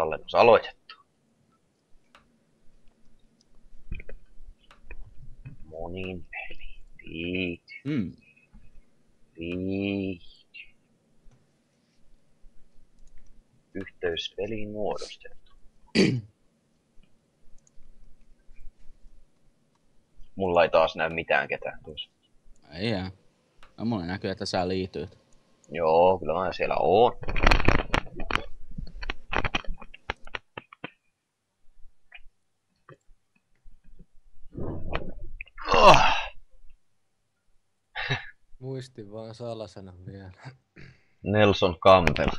Tallennus aloitettu. Monin peli. Viihdy. Viihdy. Yhteys peliin muodostettu. Mulla ei taas näy mitään ketään tuossa. Ei jää. No mulle näkyy, että sä liityt. Joo, kyllä mä siellä oon. Muistin vaan salasanan vielä. Nelson Campbell.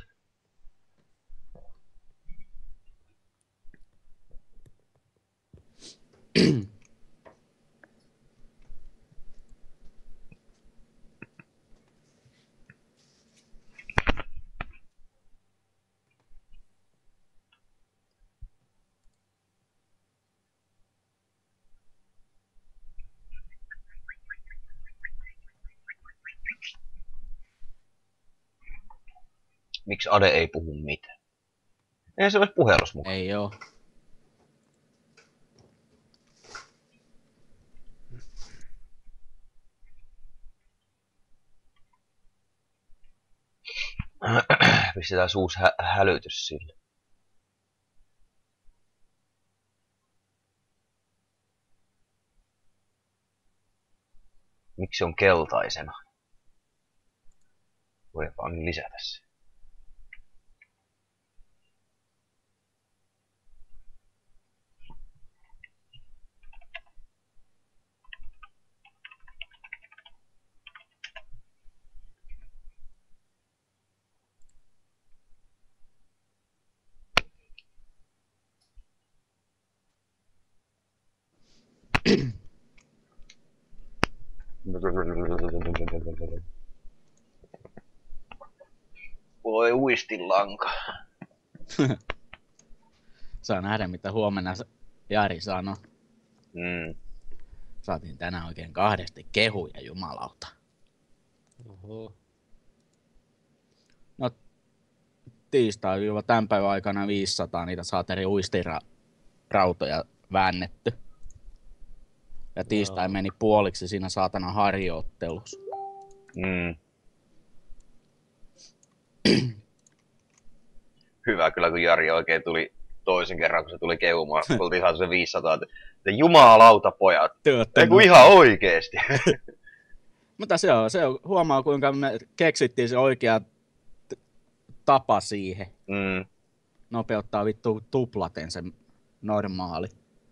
Miksi Ade ei puhu mitään? Ei se ole puhelus mukaan. Ei oo. Pistetään uusi hälytys sille. Miksi on keltaisena? Voidaan lisätä se. Voi uistinlanka. Saa nähdä, mitä huomenna Jari sanoo. Saatiin tänään oikein 2 kehuja, jumalauta. Oho. No, tiistai tämän päivän aikana 500 niitä saateri uistirautoja väännetty. Ja tiistai meni puoliksi siinä saatana harjoittelussa. Hyvä kyllä, kun Jari oikein tuli toisen kerran, kun se tuli kehumaan. Oltiin saatu se 500. Että jumalauta pojat. Ei kun ihan oikeesti. Mutta se on, huomaa kuinka me keksittiin se oikea tapa siihen. Nopeuttaa vittu tuplaten se normaali.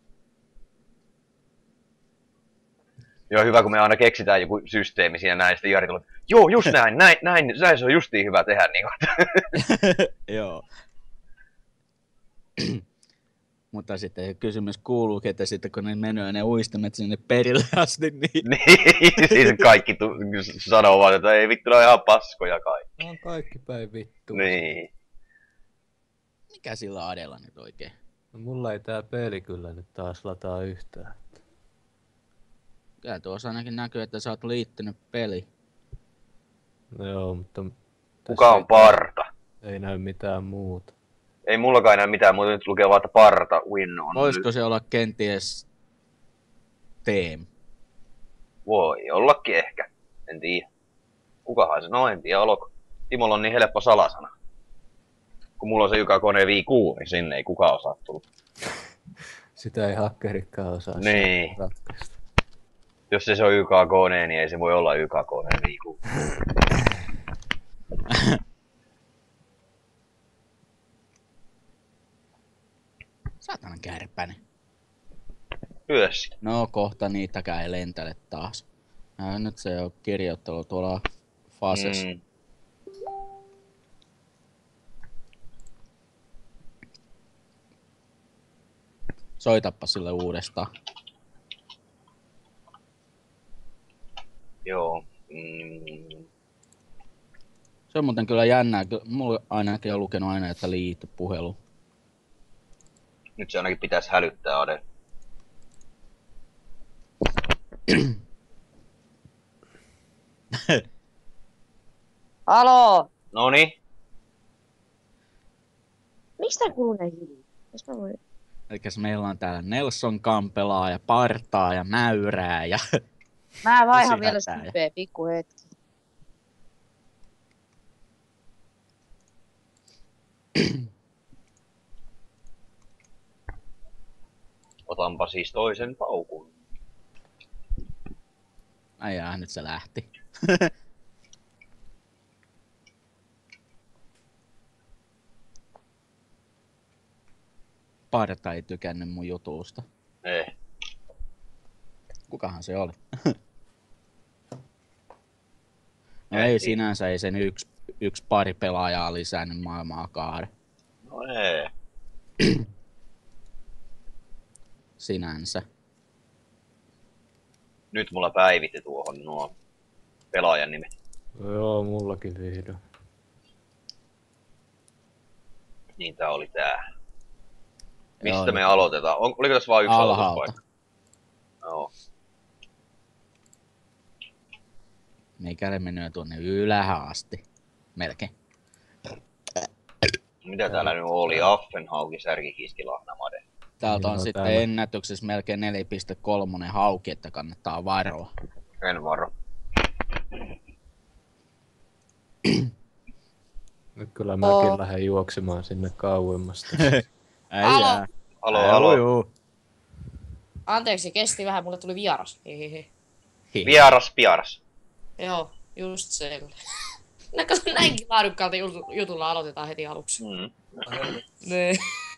Joo, hyvä, kun me aina keksitään joku systeemi siinä näin, sitten Jari tulee, joo, just näin se on justiin hyvä tehdä. Niin Joo. Mutta sitten kysymys kuuluu, että sitten kun ne menee ne uistimet sinne perille asti, niin... Niin, siis kaikki sanoo vaan, että ei vittu, ne on ihan paskoja kaikki. On kaikki päin vittu. Niin. Mikä sillä Adella nyt oikein? No, mulla ei tää peli kyllä nyt taas lataa yhtään. Kyllä tuossa ainakin näkyy, että sä oot liittynyt peliin. No joo, mutta... Kuka on parta? Ei näy mitään muuta. Ei mullakaan enää mitään muuta, nyt lukee vaan, että parta win on. Voisiko se olla kenties Teem? Voi ollakin ehkä. En tiedä. Kukahan se? No en tiedä, olko. Timolla on niin helppo salasana. Kun mulla on se YK-kone V6, niin sinne ei kukaan osaa tulla. Sitä ei hakkerikkaan osaa niin ratkaista. Jos se on YK-kone, niin ei se voi olla YK-kone V6. Saatana kärpänen. Hyössi. No kohta niitäkään ei lentele taas. Nyt se on kirjoittelu tuolla Fasessa. Soitappa sille uudestaan. Joo. Se on muuten kyllä jännää. Mulla ainakin on lukenut aina, että liity puhelu. Nyt se ainakin pitäisi hälyttää Ade. Haloo! Noni? Mistä kuuluu ne hiljaa? Jos mä voin... Elikkäs meillä on täällä Nelson Kampelaa ja Partaa ja Mäyrää ja... Mä vaihan Tosi vielä hätää. Skypeä pikku hetki. Otanpa siis toisen paukun. Ai jaa, nyt se lähti. Parta ei tykännyt mun jutusta. Kukahan se oli? No ei sinänsä, ei sen yksi pari pelaajaa lisännyt maailmaa kaare. No ei. Sinänsä. Nyt mulla päivitti tuohon nuo pelaajan nimet. Joo, mullakin vihdoin. Niin tää oli tää. Mistä Joo, me aloitetaan? Oliko tässä vaan yksi alhaalta. aloituspaikka? Joo. Meikälle menee tuonne ylähän asti. Melkein. Mitä täällä nyt oli? Affenhauki, särkikiski, lahnamade. Täältä on Joo, sitten täällä. ennätyksessä melkein 4,3 hauki, että kannattaa varoa. En varo. Nyt kyllä mäkin lähden juoksemaan sinne kauemmasta. Äijää. Alo. Juu. Anteeksi, kesti vähän, mulle tuli vieras. Hehehe. Vieras. Joo, just se. No kato, näinkin laadukkaalta jutulla aloitetaan heti aluksi. Mm. Nee.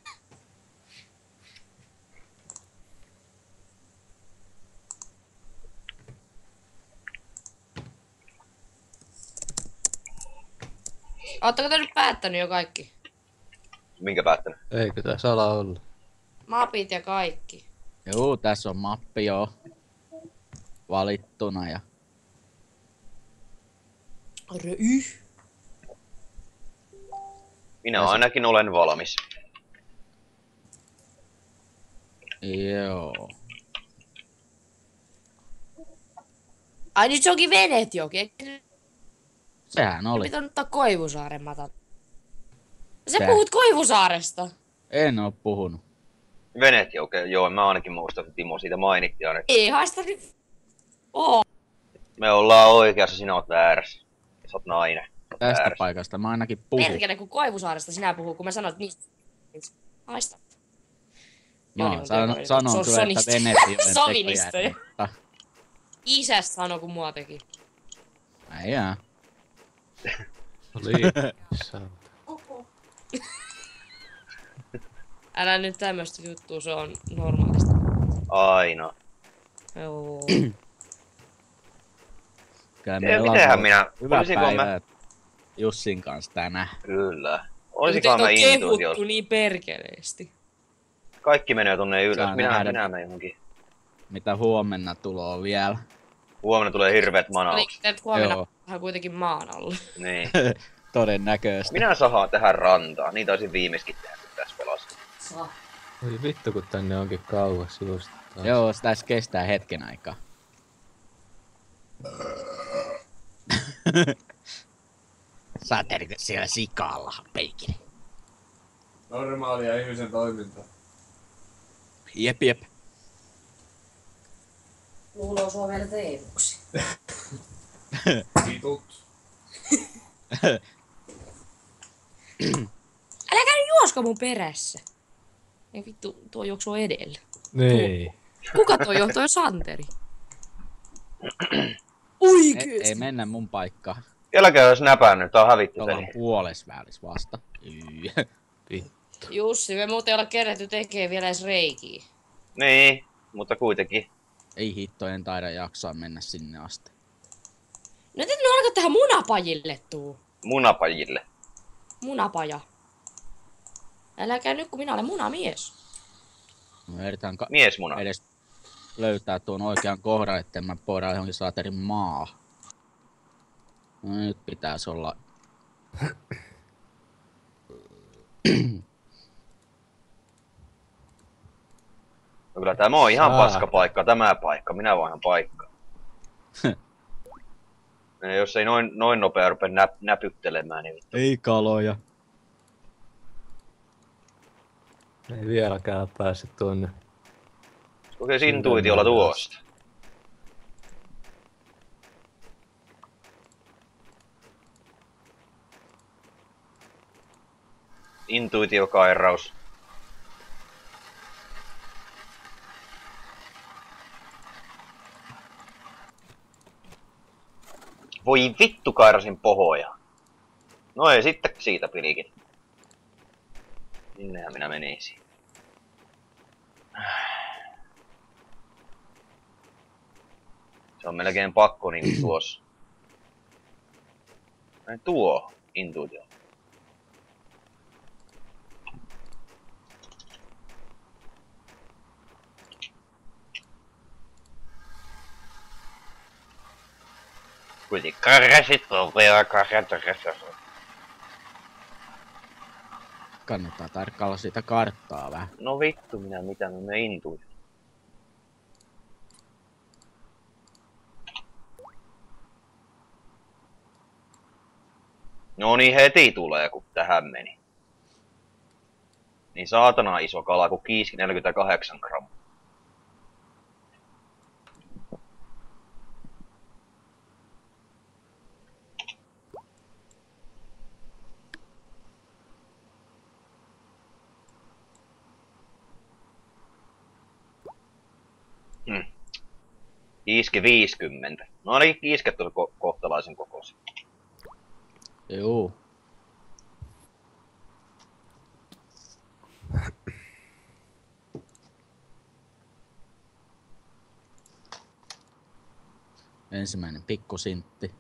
Ootteko te nyt päättänyt jo kaikki? Minkä päättänyt? Eikö tää sala olla? Mapit ja kaikki. Juu, tässä on mappi jo valittuna ja Minä ainakin olen valmis. joo. Ai nyt se onkin veneet jokin. Sehän oli. Pitää ottaa Koivusaaren matan. Sä Tää. puhut Koivusaaresta. En oo puhunut. Venet jo, okei. Joo, mä ainakin muistan, että Timo siitä mainitti ainakin. Ei haista nyt. Oo. Me ollaan oikeassa, sinä oot väärässä. Sä oot nainen. Sä oot Tästä väärässä. paikasta mä ainakin puhun. Perkele, kun Koivusaaresta sinä puhuu, kun mä sanoin, että niistä. Haista. No, Joni, sanon se on kyllä, että sonista. Venetion Sovinista, tekojärni, mutta Isä sanoi, kun mua teki. äijää. Oli. Saata. Älä nyt tämmöstä juttua, se on normaalista. Aina. Joo. Kyllä meillä on Mitenhän ollut minä... hyvä Olisiko päivä mä... Jussin kanssa tänään. Kyllä. Olisikohan mä Teitä on kehuttu intuitiossa. niin perkeleesti. Kaikki menee tonne ylös. Saa Minä nähdä. menen johonkin. Mitä huomenna tuloa vielä. Huomenna tulee hirveet Eli manaukset. teet huomenna Joo. vähän kuitenkin maan alla. Niin. Todennäköisesti. Minä sahaan tähän rantaan. Niitä olisin viimeiskin tehnyt tässä pelassa. Oi vittu kun tänne onkin kauas just. taas. Joo, se tässä kestää hetken aikaa. Saateliko siellä sikalla, peikini? Normaalia ihmisen toimintaa. Jep. Luuloo sua vielä teemuksi. Vitut. Älä käy juosko mun perässä. Ei vittu, tuo juoksuu edellä. Niin. Kuka toi on? Toi on Santeri. Ui Ei mennä mun paikkaan. Älkää jos näpännyt, tää on hävitty Ollaan peli. puolesvälis vasta. Jussi, me muuten olla kerätty tekee vielä edes reikiä. Niin, mutta kuitenkin. Ei hitto, en taida jaksaa mennä sinne asti. No nyt alkaa tähän munapajille tuu. Munapajille. Munapaja. Äläkää nyt, kun minä olen munamies. Mä yritän Miesmuna. edes löytää tuon oikean kohdan, etten mä poida johonkin saaterin maa. No nyt pitäisi olla... No kyllä tämä on ihan Saa. paska paikka, tämä paikka. Minä vaihdan paikkaa. Ja jos ei noin nopea rupea näpyttelemään, niin vittu. Ei kaloja. Ei vieläkään päässyt tuonne. Kokeisi intuitiolla tuosta. Intuitiokairaus. Voi vittu, kairasin pohoja. No ei sitten siitä pilikin. Minnehän minä menisin? Se on melkein pakko niinku tuossa. Tuo intuitio. Kuitenkin karrasit on vielä karrasit. Kannattaa tarkkailla sitä karttaa vähän. No vittu mitä mä menen intuitio. No niin heti tulee kun tähän meni. Niin saatana iso kala kuin kiiski 48 grammaa. Kiiski 50. No niin, kiisket on kohtalaisen kokoisia. Juu. Ensimmäinen pikkusintti.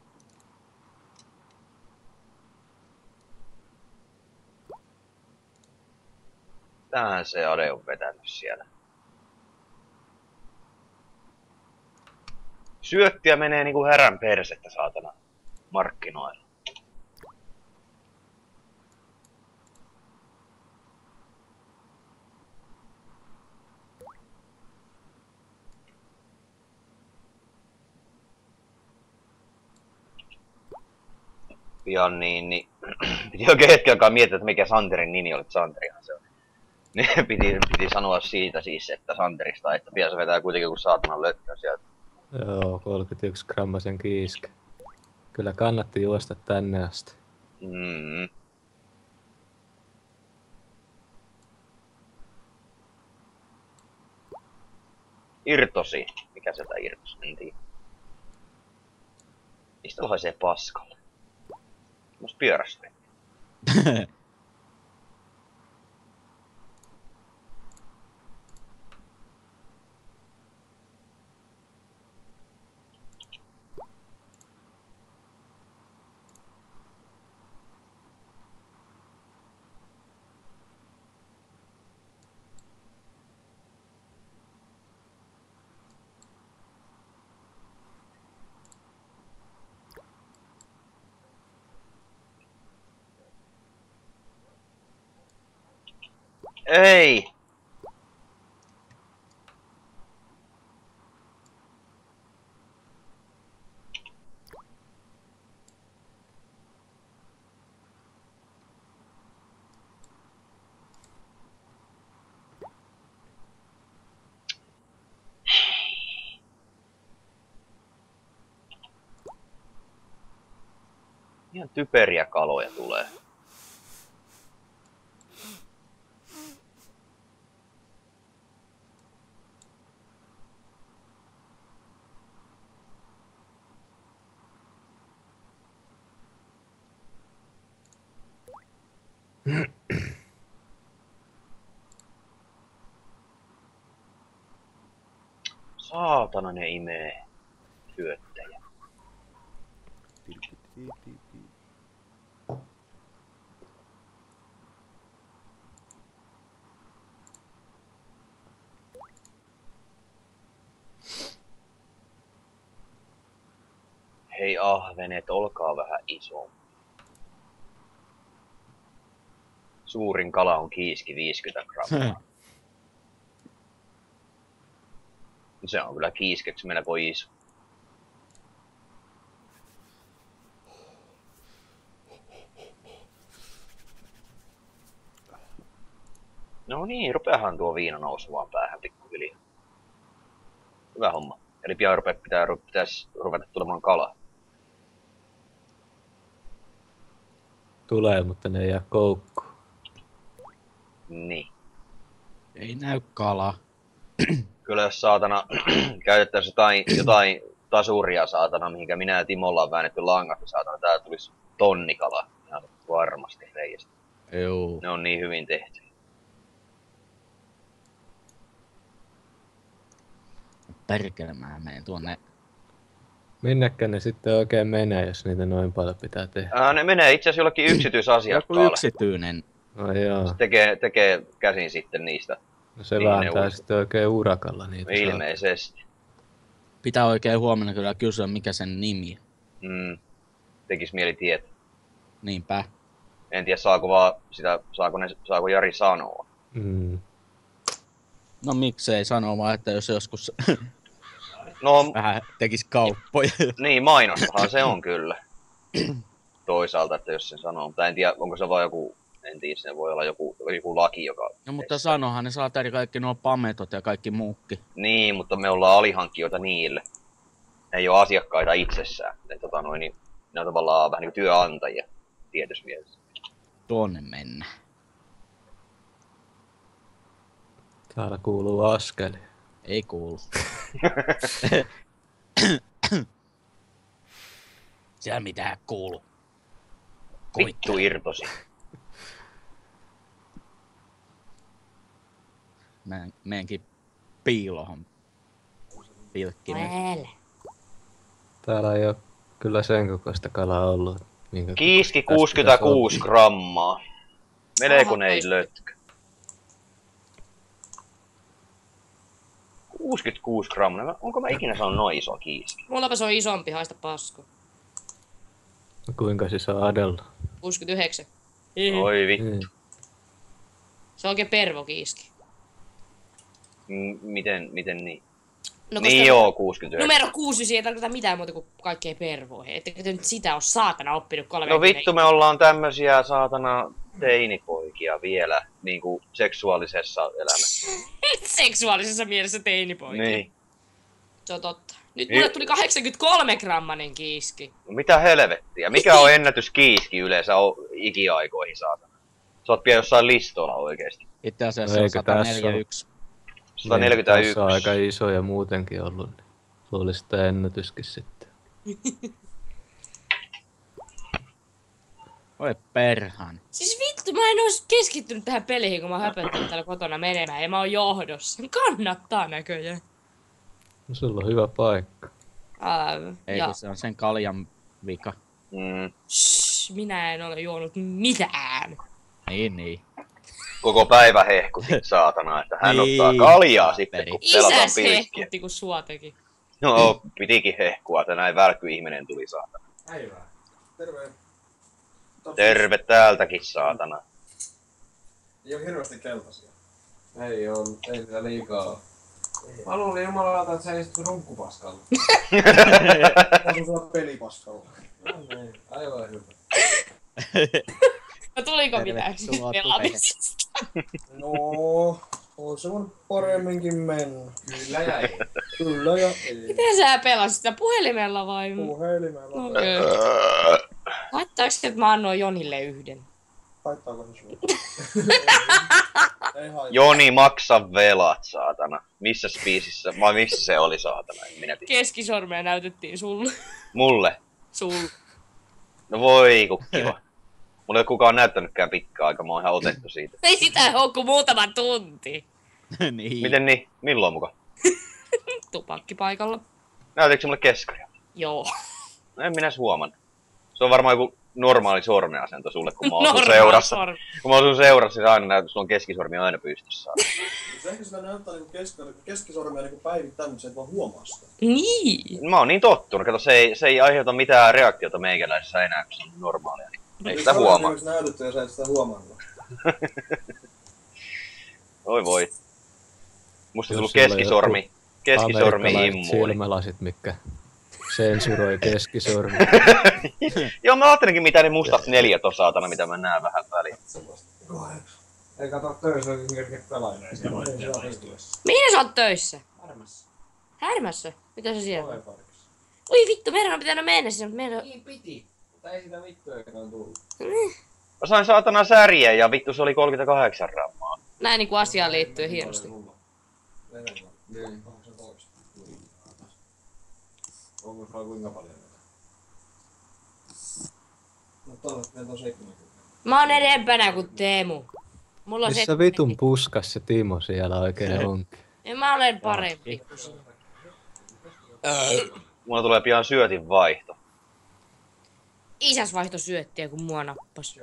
Tähän se Ade on vetänyt siellä. Syöttiä menee niinku härän persettä, saatana, markkinoilla. Pian niin piti oikein hetken aikaa miettiä, että mikä Santerin nimi oli, Santerihan se on. Niin piti sanoa siitä siis, että Santerista, että pian se vetää kuitenkin kun saatanan lökkö sieltä. Joo, 31 grammasen kiiske. Kyllä kannatti juosta tänne asti. Mm. Irtosi. Mikä sieltä irtosi? En tiedä. Mistä haisee paskalle? Musta pyörästä. Ei! Ihan typeriä kaloja tulee. Saatana ne imee syöttäjä. Hei ahvenet, olkaa vähän isompi. Suurin kala on kiiski 50 grammaa. Se on kyllä kiiskeksi melko iso. No niin, rupeahan tuo viina nousemaan päähän pikkuhiljaa. Hyvä homma. Eli pian pitäisi ruveta tulemaan kalaa. Tulee, mutta ne ei jää koukkuun. Niin. Ei näy kala. Kyllä jos saatana käytettäisiin jotain tasuria saatana, mihinkä minä ja Timo ollaan väännetty langat, niin saatana tää tulisi tonnikala. Ihan varmasti reiästä. Joo. Ne on niin hyvin tehty. Perkele, mä menen tuonne. Minnekä ne sitten oikein menee, jos niitä noin paljon pitää tehdä? Ne menee itse asiassa jollekin Joku yksityisasiakkaalle. yksityinen. No joo. Se tekee käsin sitten niistä. No se Niin, ne vääntää ulko- sitten oikein urakalla niitä. Ilmeisesti. Pitää oikein huomenna kyllä kysyä, mikä sen nimi on. Tekis mieli tietää. Niinpä. En tiedä saako Jari sanoa. Mm. No miksei sanoa vaan, että jos joskus No vähän tekis kauppoja. niin, mainostahan se on kyllä. Toisaalta, että jos sen sanoo. Mutta en tiedä, onko se vaan joku, en tiedä, se voi olla joku laki, joka... No mutta sanohan ne saateri kaikki nuo pametot ja kaikki muukki. Niin, mutta me ollaan alihankkijoita niille. Ne ei ole asiakkaita itsessään. Niin, ne on tavallaan vähän niin kuin työnantajia tietyssä mielessä. Tuonne mennä. Täällä kuuluu askeli. Ei kuulu. Siellä mitään kuulu. Vittu irtosi. Meenkin piilohan pilkkimään. Älä. Täällä ei oo kyllä sen kokoista kalaa ollut. Minkä Kiiski kokoista tästä 66 grammaa. Melkoinen Aha, lötkö. 66 grammaa. Onko mä ikinä saanut noin iso kiiski? Mullapa se on isompi, haista pasko. on? Kuinka se saa adella? 69. Oi vittu. Niin. Se on oikein pervokiiski. Miten niin? No, Niin joo, 69. Numero 6 ei tarkoita mitään muuta kuin kaikkea pervoihin. Ettekö te nyt sitä oo saatana oppinut 30. No vittu, me ollaan tämmösiä saatana teinipoikia vielä niinku seksuaalisessa elämässä. Seksuaalisessa mielessä teinipoikia. Niin. Se on totta. Nyt mulle tuli 83-grammanen kiiski. No mitä helvettiä? Mikä on ennätyskiiski yleensä ikiaikoihin saatana? Sä oot pian jossain listoilla oikeesti. Itse asiassa No on eikö tässä 141. 141. Niin, tässä on aika iso ja muutenkin ollut. Niin luulisi, että ennätyskin sitten. Oi perhan. Siis vittu, mä en ois keskittynyt tähän peliin, kun mä oon höpöttänyt täällä kotona menemään ja mä oon johdossa. Kannattaa näköjään. No sulla on hyvä paikka. Ei, Ja se on sen kaljan vika. minä en ole juonut mitään. Niin. Koko päivä hehkutit saatana, että hän Niin, ottaa kaljaa sitten, kun pelataan Isäs pilkkiä. hehkutti, kun sua teki. No, pitikin hehkua, että näin välkky ihminen tuli saatana. Päivää. Terve. Terve täältäkin saatana. Ei oo hirveästi keltaisia. Ei oo, ei niitä liikaa oo. Mä luulin jumalauta, että sä istut runkkupaskalla. Mä tulla pelipaskalla. No niin, aivan hyvä. No tuliko Terve, mitään sulla on pelaamisesta? No, on se voinut paremminkin mennä. Kyllä ja ei. Kyllä ja ei. Miten sä pelasit sitä puhelimella vai? Puhelimella. Okei. Haittaako että mä annoin Jonille yhden? Haittaako se sulle? Ei haittaa. Joni, maksa velat, saatana. Missä biisissä, vai missä se oli, saatana? En minä tiedä. Keskisormea näytettiin sulle. Mulle? Sulle. No voi, kun kiva. Mulla ei ole kukaan näyttänytkään pitkään aikaa, mä oon ihan otettu siitä. Ei sitä oo kuin muutama tunti. Niin. Miten niin? Milloin muka? Tupakkipaikalla. Näytitkö se mulle keskaria? Joo. No en minä edes huomannut. Se on varmaan joku normaali sormenasento sulle, kun mä oon sun Normaali seurassa. sormi. Kun mä oon sun seurassa, niin aina näytät, sulla on keskisormi aina pystyssä. Ehkä sillä näyttää niinku keskisormia niinku päivittäin, mutta sä et vaan huomaa sitä. Niin. Mä oon niin tottunut, kato se ei aiheuta mitään reaktiota meikäläisessä enää, kun se on normaalia. Niin ei sitä huomaa. Esimerkiksi näytetty ja sä et sitä huomannut. Oi voi. Musta Jos tullut sulla on keskisormi Amerikkalaiset immuuni. silmälasit, mitkä sensuroi keskisormi. Joo, mä ajattelinkin mitä ne mustat 4 on saatana, mitä mä näen vähän väliin. Ei kato töissä, oikein kerkeä pelailee siellä istuessa. Mihin sä oot töissä? Varmassa. Härmässä? Mitä sä siellä? Koeparkissa. Oi vittu, meidän on pitänyt mennä sinne, mutta meidän on... Niin piti. Mutta ei sitä vittuakaan tullut. Mä sain saatana särjeä ja vittu se oli 38 grammaa. Näin niinku asiaan liittyy hienosti. Niin. 18. Onko sulla kuinka paljon näitä? No toivottavasti meillä on 70. Mä oon edempänä kuin Teemu. Mulla on Missä vitun puskas se Timo siellä oikein onkin? Ja mä olen parempi kuin sinä. Mulla tulee pian syötin vaihto. Isäs vaihto syöttiä, kun mua nappas.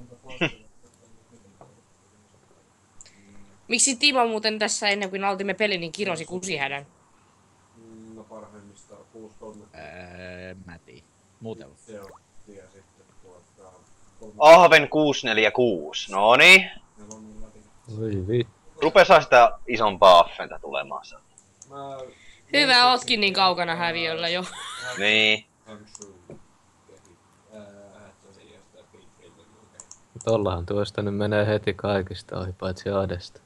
Miksi Timo muuten tässä ennen kuin aloitimme pelin, niin kirosi kusihädän? No parhaimmista 6-3. Mä tiedän. Muuten. Se on. Ja sitten Ahven 646. Noni. Oi vittu. Rupesa sitä isompaa affenta tulemaan. Hyvä, ootkin niin kaukana häviöllä jo. Niin. Tollahan tuosta nyt menee heti kaikista ohi, paitsi Adesta.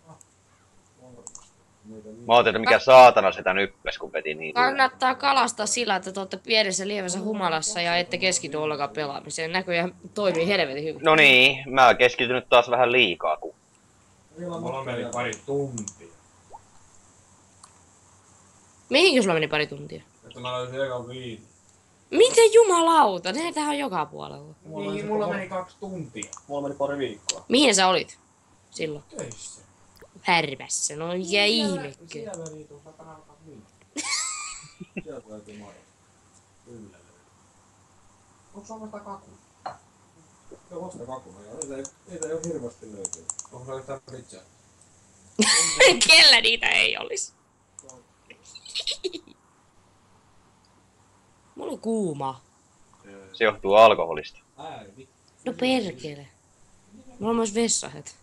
Mä ajattelin, että mikä saatana sitä nyppäs, kun veti niin. Kannattaa kalastaa sillä, että te olette pienessä lievässä humalassa ja ette keskity ollenkaan pelaamiseen. Näköjään toimii helvetin hyvin. No niin, mä oon keskitynyt taas vähän liikaa, kun... Mulla meni pari tuntia. Mihinkä sulla meni pari tuntia? Että mä löysin ekan viini. Miten jumalauta? Näitähän on joka puolella. Niin, mulla meni 2 tuntia. Mulla meni pari viikkoa. Mihin sä olit silloin? Töissä. Härmässä, no mikä ihmekö. Siellä liituu 140 viini. Sieltä löytyy Maro. Kyllä löytyy. Onko se vasta kaku? Se on vasta kaku. Niitä ei oo hirveästi löytyy. Onko se yhtään pritsaa? Kellä niitä ei olis? Mulla on kuuma. Se johtuu alkoholista. No perkele. Mulla on myös vessahet.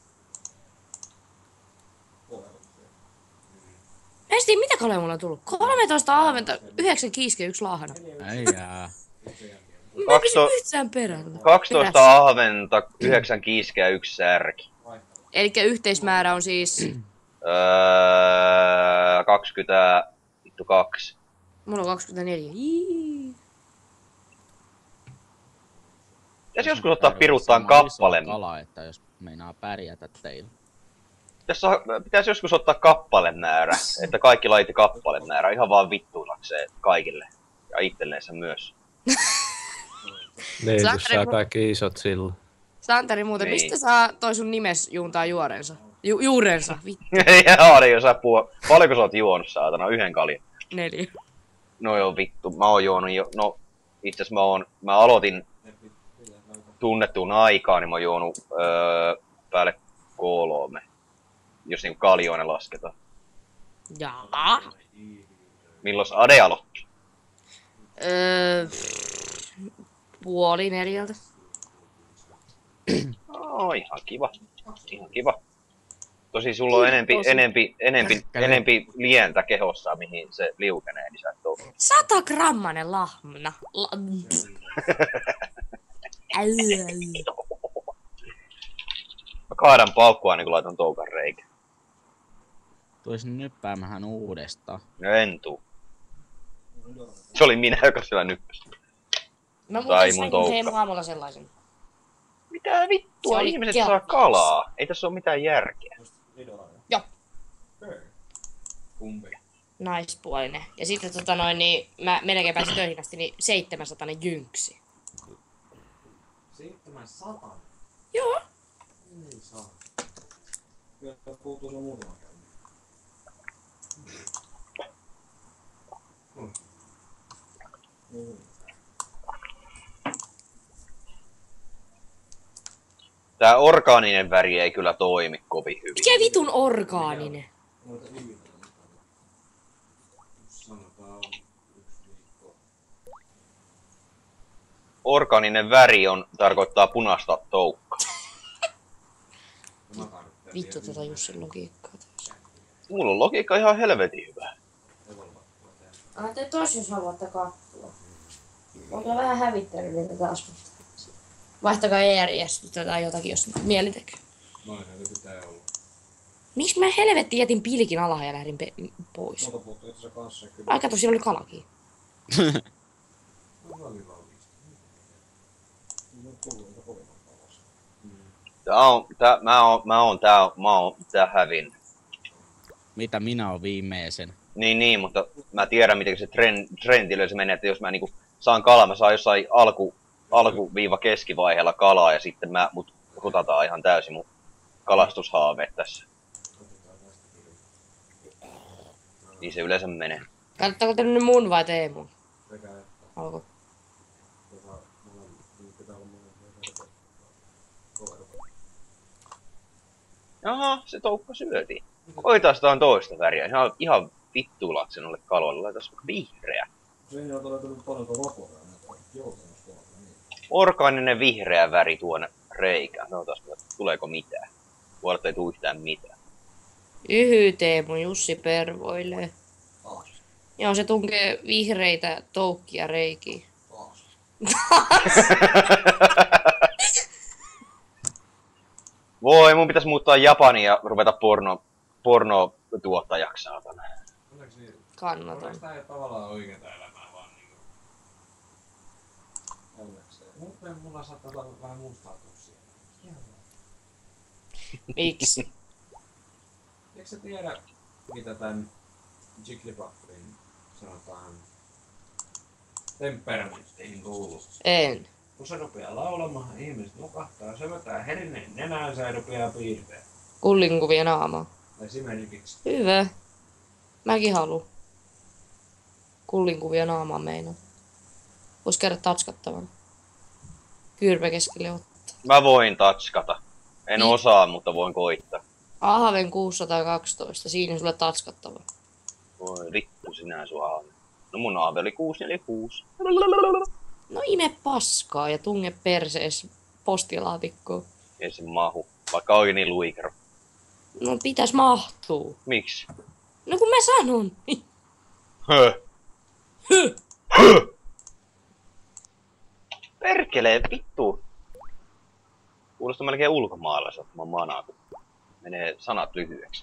Mä en tiedä, mitä kaloja mulla on tullut. 13 ahventa, 9 kiiskeä, 1 laahana. Ei jää. Mä en pysy yhtään perällä. 12 ahventa, 9 kiiskeä, 1 särki. Elikkä yhteismäärä on siis... 22. Mulla on 24. Jii. Pitäis joskus ottaa piruttaan kappale. Kala, että jos meinaa pärjätä teillä. Pitäis joskus ottaa kappalemäärä, että kaikki laiti kappalemäärä ihan vaan vittuilakseen kaikille. Ja itselleensä myös. Niin, Santeri, jos saa kaikki isot silloin. Santeri muuten, Niin. mistä saa toi sun nimes juuntaa juorensa? Juurensa, vittu. Jaa, niin jos sä puhua. Paljonko sä oot juonut, saatana? 1 kaljan. 4. No joo, vittu. Mä oon juonut jo. No, itse mä aloitin tunnettuun aikaan, niin mä oon juonut päälle 3. Jos niinku kaljoinen lasketaan. Jaa. Milloin Ade aloitti? 3:30. Oh, ihan kiva. Ihan kiva. Tosi sulla on enempi lientä kehossa, mihin se liukenee, niin sä et oo. 100 grammanen lahna. Mä kaadan paukkua aina kun laitan toukan reikä. Tulisin nyppäämähän uudestaan. No en tuu. Se oli minä, joka siellä nyppäsi. Mä Tai muuten mun sain toukka. Teemu aamulla sellaisen. Mitä vittua? Se oli Ihmiset keltainen. saa kalaa. Ei tässä oo mitään järkeä. Joo. Kumpi? Naispuolinen. Ja sitten niin mä melkein pääsin töihin asti, niin 700 jynksi. 700? Joo. Ei saa. Kyllä puuttuu se muutama käynti. Tää orgaaninen väri ei kyllä toimi kovin hyvin. Mikä vitun orgaaninen? Sanotaan 1 viikko. Orgaaninen väri tarkoittaa punaista toukkaa. Vittu tota Jussin logiikkaa. Mulla on logiikka ihan helvetin hyvä. Ajattelin tos jos haluatte katsoa. On kyllä vähän hävittänyt niitä taas. Vaihtakaa järjestystä tai jotakin, jos mieli tekee. Noinhan se pitää olla. Miksi mä helvetti jätin pilkin alaan ja lähdin pois? Muuta puuttuu itse kanssa kyllä. Ai kato, siinä oli kalakin. No oli valmista. No tullut niitä kovimman kalas. Mä oon tää hävin. Mitä minä oon viimeisen? Niin, mutta mä tiedän miten se trendillä se menee, että jos mä niinku saan kalaa, mä saan jossain alku-keskivaiheella kalaa ja sitten mut rutataan ihan täysin mun kalastushaaveet tässä. Niin se yleensä menee. Kannattaako te nyt mun vai Teemun? Sekä että. Alko. Pitää olla monen Jaha, se toukka syötiin. Koitaan toista väriä. Ihan vittuilat sen noille kaloille. Laitas vihreä. Siihen on tullut paljon rokoraa. Orgaaninen vihreä väri tuonne reikään. Katsotaan, tuleeko mitään. Vuodet ei tule yhtään mitään. Yhy Teemu, Jussi pervoilee. Joo, se tunkee vihreitä toukkia reikiin. Voi, mun pitäis muuttaa Japaniin ja ruveta porno-tuottajaksi, saatana. Kannatan. Tää ei tavallaan oikeeta elämää vaan niinku. Onnekseen. Muuten mulla saattaa olla vähän mustautuksia. Miksi? Eikö sä tiedä, mitä tän Jigglypuffin sanotaan temperamenttiin kuuluu? En. Kun se rupeaa laulamaan, ihmiset nukahtaa, se vetää herineen nenäänsä ja rupeaa piirtää. Kullinkuvia naamaa. Esimerkiksi. Hyvä. Mäkin haluun. Kullinkuvia naamaa meinaa. Vois käydä tatskattavana. Kyrpä keskelle ottaa. Mä voin tatskata. En osaa, mutta voin koittaa. Ahven 612. Siinä sulle tatskattava. Voi vittu sinä sun aave. No mun aave oli 646. No ime paskaa ja tunge persees postilaatikkoon. Ei se mahu. Vaikka oikein niin luikero. No pitäis mahtuu. Miksi? No kun mä sanon. Höh. Höh. Höh. Perkelee, vittu. Kuulostaa melkein ulkomaalaiselta, mä manaa, kun menee sanat lyhyeksi.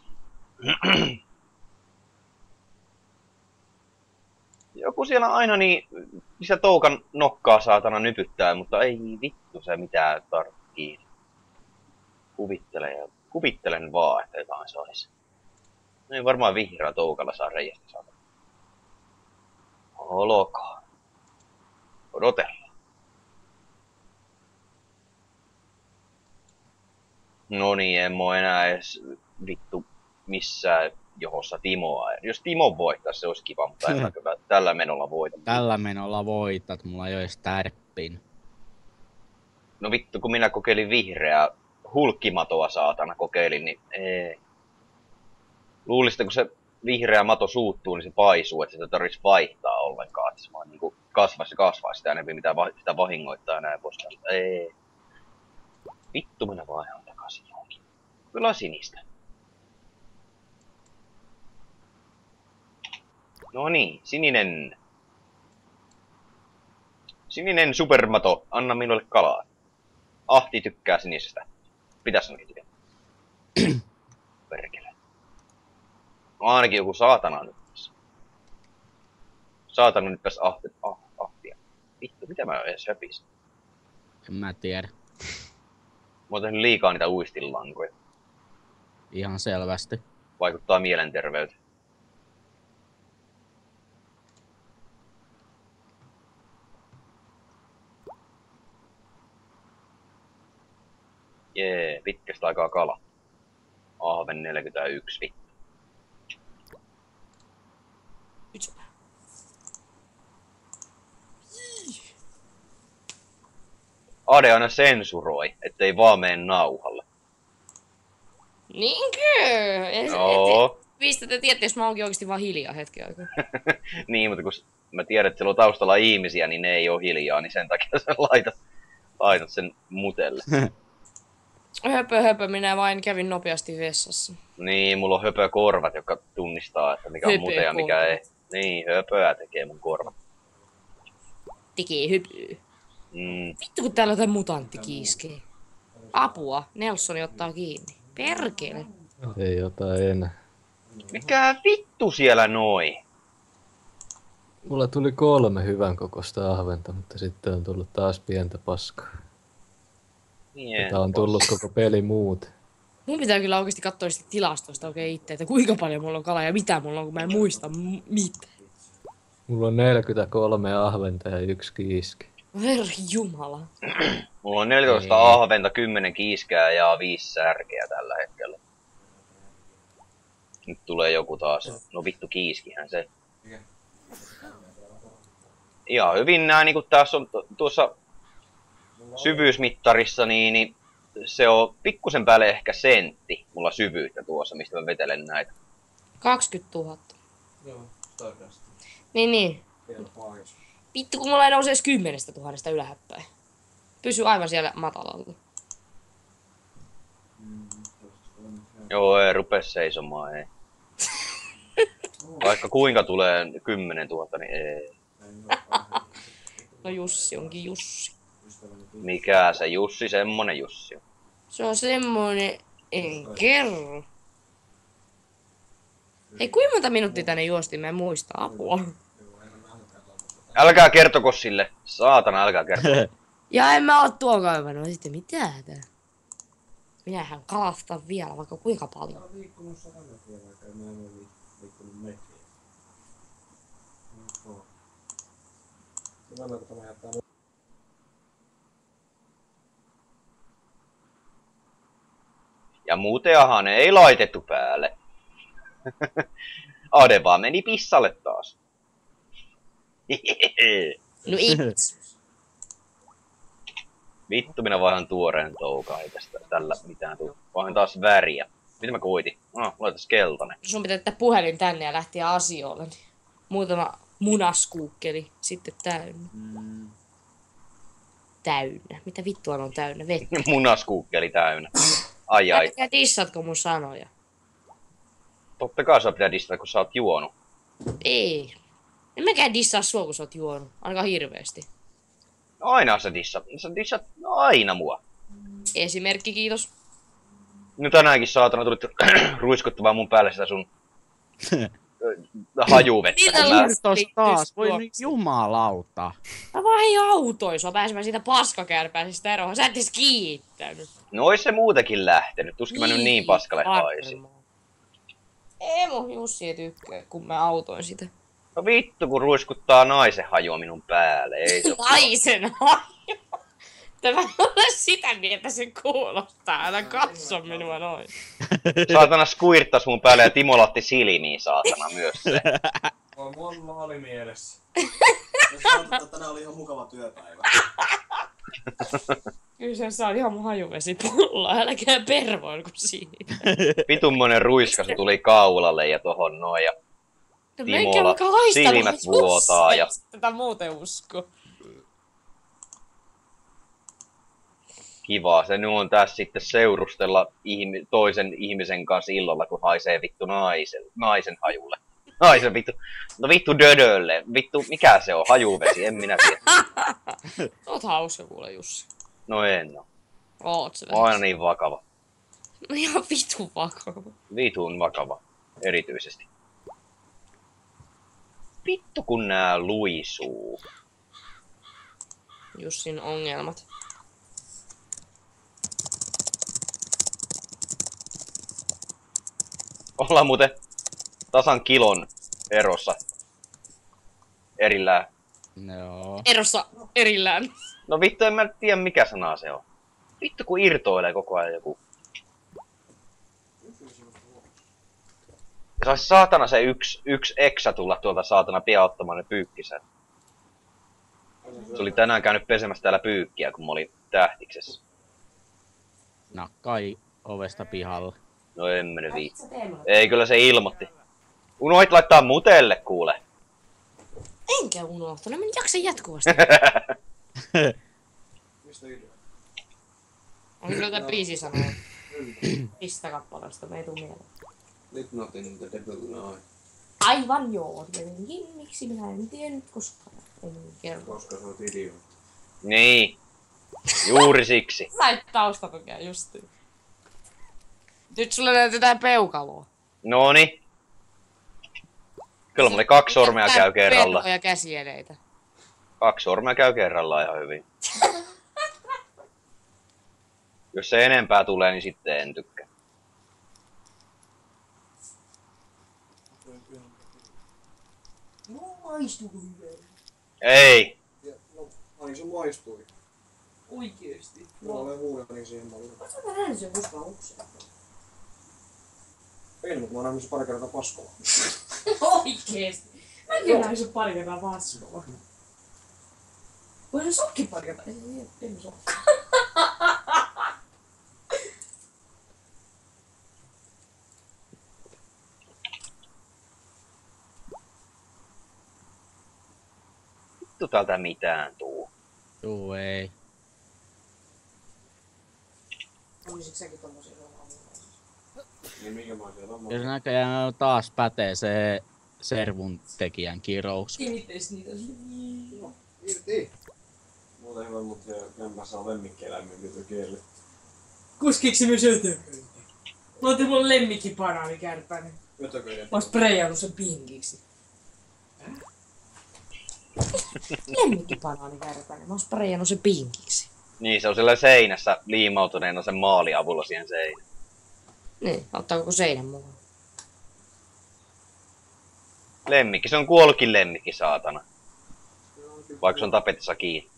Joku siellä aina niin, missä toukan nokkaa saatana nypyttää, mutta ei vittu se mitään tarkkii. Kuvittelen vaan, että jotain saisi. No ei varmaan vihreä toukalla saa reiästä saatana. Olkoon. Odotellaan. No niin, en oo enää edes vittu missään johossa Timoa. Jos Timo voittaisi, se olisi kiva, mutta en mä kyllä tällä menolla voita. Tällä menolla voitat, mulla ei oo edes tärppin. No vittu, kun minä kokeilin vihreää hulkkimatoa saatana kokeilin, niin ei. Luulisin, kun se vihreä mato suuttuu, niin se paisuu, että sitä tarvitsisi vaihtaa ollenkaan. Että se vaan niinku kasvaa sitä enemmän, mitä sitä vahingoittaa ja näin poispäin. Mutta ei. Vittu, minä vaihan takaisin johonkin. Kyllä sinistä. No niin, sininen. Sininen supermato, anna minulle kalaa. Ahti tykkää sinisestä. Pitäis ainakin tykkää. Perkele. No ainakin joku saatana nyt tässä. Saatana nyt tässä ahtia. Vittu, mitä mä edes höpisin? En mä tiedä. Mä oon tehnyt liikaa niitä uistinlankoja. Ihan selvästi. Vaikuttaa mielenterveyteen. Jee, pitkästä aikaa kala. Ahven 41, vittu. Ade aina sensuroi, ettei vaan mene nauhalle. Niinkö? Joo. Mistä te tiedätte, jos mä oonkin oikeesti vaan hiljaa hetken aikaa? Niin, mutta kun mä tiedän, että siellä on taustalla ihmisiä, niin ne ei oo hiljaa, niin sen takia sä laitat sen mutelle. Höpö, minä vain kävin nopeasti vessassa. Niin, mulla on höpökorvat, jotka tunnistaa, että mikä on mute ja mikä ei. Niin, höpöä tekee mun korvat. Tekee hypyy. Vittu kun täällä on jotain mutanttikiiskejä. Apua, Nelsoni ottaa kiinni. Perkele. Ei ota enää. Mikä vittu siellä noi? Mulla tuli 3 hyvän kokoista ahventa, mutta sitten on tullut taas pientä paskaa. Tää on tullut koko peli muut. Mun pitää kyllä oikeesti katsoa sitä tilastoista oikein itse, että kuinka paljon mulla on kalaa ja mitä mulla on, kun mä en muista mitä. Mulla on 43 ahventa ja 1 kiiski. Herra jumala. Mulla on 14 ahventa, 10 kiiskää ja 5 särkeä tällä hetkellä. Nyt tulee joku taas. No vittu kiiskihän se. Ihan hyvin nää niinku tässä on tuossa syvyysmittarissa niin se on pikkusen päälle ehkä sentti mulla syvyyttä tuossa, mistä mä vetelen näitä. 20 000. Joo, Stardust. Niin. Vittu kun mulla ei nouse edes 10 000 ylhääpäin. Pysy aivan siellä matalalla. Joo, ei rupee seisomaan, ei. Vaikka kuinka tulee 10 000, niin ei. No Jussi onkin Jussi. Mikä se Jussi, semmonen Jussi on. Se on semmonen, en kerro. Hei, kuinka monta minuuttia tänne juostiin? Mä en muista. Apua. Älkää kertoko sille. Saatana, älkää kertoko. Ja en mä oo tuon kaivannut. Sitten mitä tää? Minähän kalastan vielä vaikka kuinka paljon. Mä oon liikkunut 100 metriä, vaikka mä en ole liikkunut metriä. Hyvänä, kun tämä jättää Ja muuteahan ei laitettu päälle. Ade vaan meni pissalle taas. No itse. Vittu, minä vaihan tuoreen toukaa, ei tästä tällä mitään tuu. Vaihan taas väriä. Mitä mä koitin? No, laitas keltainen. Sun pitää jättää puhelin tänne ja lähteä asioille. Niin muutama munaskuukkeli sitten täynnä. Täynnä? Mitä vittua on täynnä? Vettä. Munaskuukkeli täynnä. Ai. Älkää dissatko mun sanoja. Totta kai sä pitää distata, kun sä oot juonut. Ei. En mäkään dissaa sua, kun sä oot juonut. Ainakaan hirveesti. No aina sä dissat aina mua. Esimerkki, kiitos. No tänäänkin saatana tulit ruiskuttamaan mun päälle sitä sun hajuvettä. Mitä kun mä- Kiitos taas, voi nyt jumalauta. Mä vaan autoin sua pääsemään siitä paskakärpäisestä eroon. Sä et edes kiittänyt. No ois se muutenkin lähtenyt, tuskin mä nyt niin paskalle haisin. varmaan. Ei mun Jussi ei tykkää, kun mä autoin sitä. No vittu, kun ruiskuttaa naisen hajua minun päälle, ei se oo- Naisen haju. Tämä ei ole sitä mieltä se kuulostaa. Älä katso minua noin. Saatana squirttas mun päälle ja Timo latti silmiin, saatana myös se. Mulla oli mielessä. Jos sanotaan, että tänään oli ihan mukava työpäivä. Kyllä se on ihan mun hajuvesipullo. Älkää pervoilko siitä. Vitummonen ruiskasu tuli kaulalle ja tohon noin ja No Timolla menkää vaikka haistamaan silmät Jussi, vuotaa ja- tätä muuten usko. kiva. Se nyt on tässä sitten seurustella toisen ihmisen kanssa illalla, kun haisee vittu naisen hajulle. Naisen vittu, no vittu dödölle. Vittu, mikä se on? Hajuvesi, en minä tiedä. Oot hauska kuule Jussi. No en oo. Oot se Mä oon aina vähän. niin vakava. No ihan vitun vakava. Vitun vakava. Erityisesti. Vittu kun nää luisuu. Jussin ongelmat. Ollaan muuten tasan kilon erossa. Erillään. Joo. Erossa erillään. No vittu, en mä tiedä mikä sana se on. Vittu kun irtoilee koko ajan joku. Sais saatana se yksi eksä tulla tuolta saatana pian ottamaan ne pyykkisät. Se oli tänään käynyt pesemässä täällä pyykkiä, kun mä olin tähtiksessä. Nakkai ovesta pihalle. No en mene viitsi. Ei, kyllä se ilmoitti. Unohit laittaa mutelle, kuule. Enkä unohtanut, mä en jaksa jatkuvasti. Mistä idea? On kyllä jotain biisisanoja. Mistä kappaleesta, me ei tuu mieleen. Slipknotin The Devil Night. Aivan joo, tietenkin. Miksi minä en tiennyt koskaan. En kerro. Koska sä oot idiootti. Niin. Juuri siksi. Sait taustatukea justiin. Nyt sulle näytetään peukaloa. Noni. Kyllä mulla 2 sormea käy kerralla. Ja käsieleitä. 2 sormea käy kerrallaan ihan hyvin. Jos se enempää tulee, niin sitten en tykkää. No maistuuko hyvää? Ei! No, aina se maistui. Oikeesti. Mulla olen huuleni siihen malliin. Oletko mä nähnyt sen koskaan ukseen? En, mutta mä oon nähnyt se pari kertaa paskoa. Oikeesti. Mäkin näin sen pari kertaa vaskoa. Voidaan sokki pari kertaa. En sokka. Vittu täältä mitään tuu. Juu, ei. Olisitko säkin tommosia ruokaa? Niin minkä mä oon siellä Jos näköjään taas pätee se servun tekijän kirous. Kiinnittäis niitä. No, irti! Muuten hyvä, mutta mä saan lemmikkieläimen nyt kielletty. Kuskiiksi myös ötököitä? Mä otin mun lemmikkibanaanikäärpäinen. Ötököiden. Mä oon spreijannut sen pinkiksi. Lemmikkibanaanikäärpäinen. Mä oon spreijannut sen pinkiksi. Niin, se on siellä seinässä liimautuneena sen maalin avulla siihen seinään. Niin, ottaa koko seinän mukaan. Lemmikki, se on kuollutkin lemmikki, saatana. Vaikka se on tapetissa kiinni.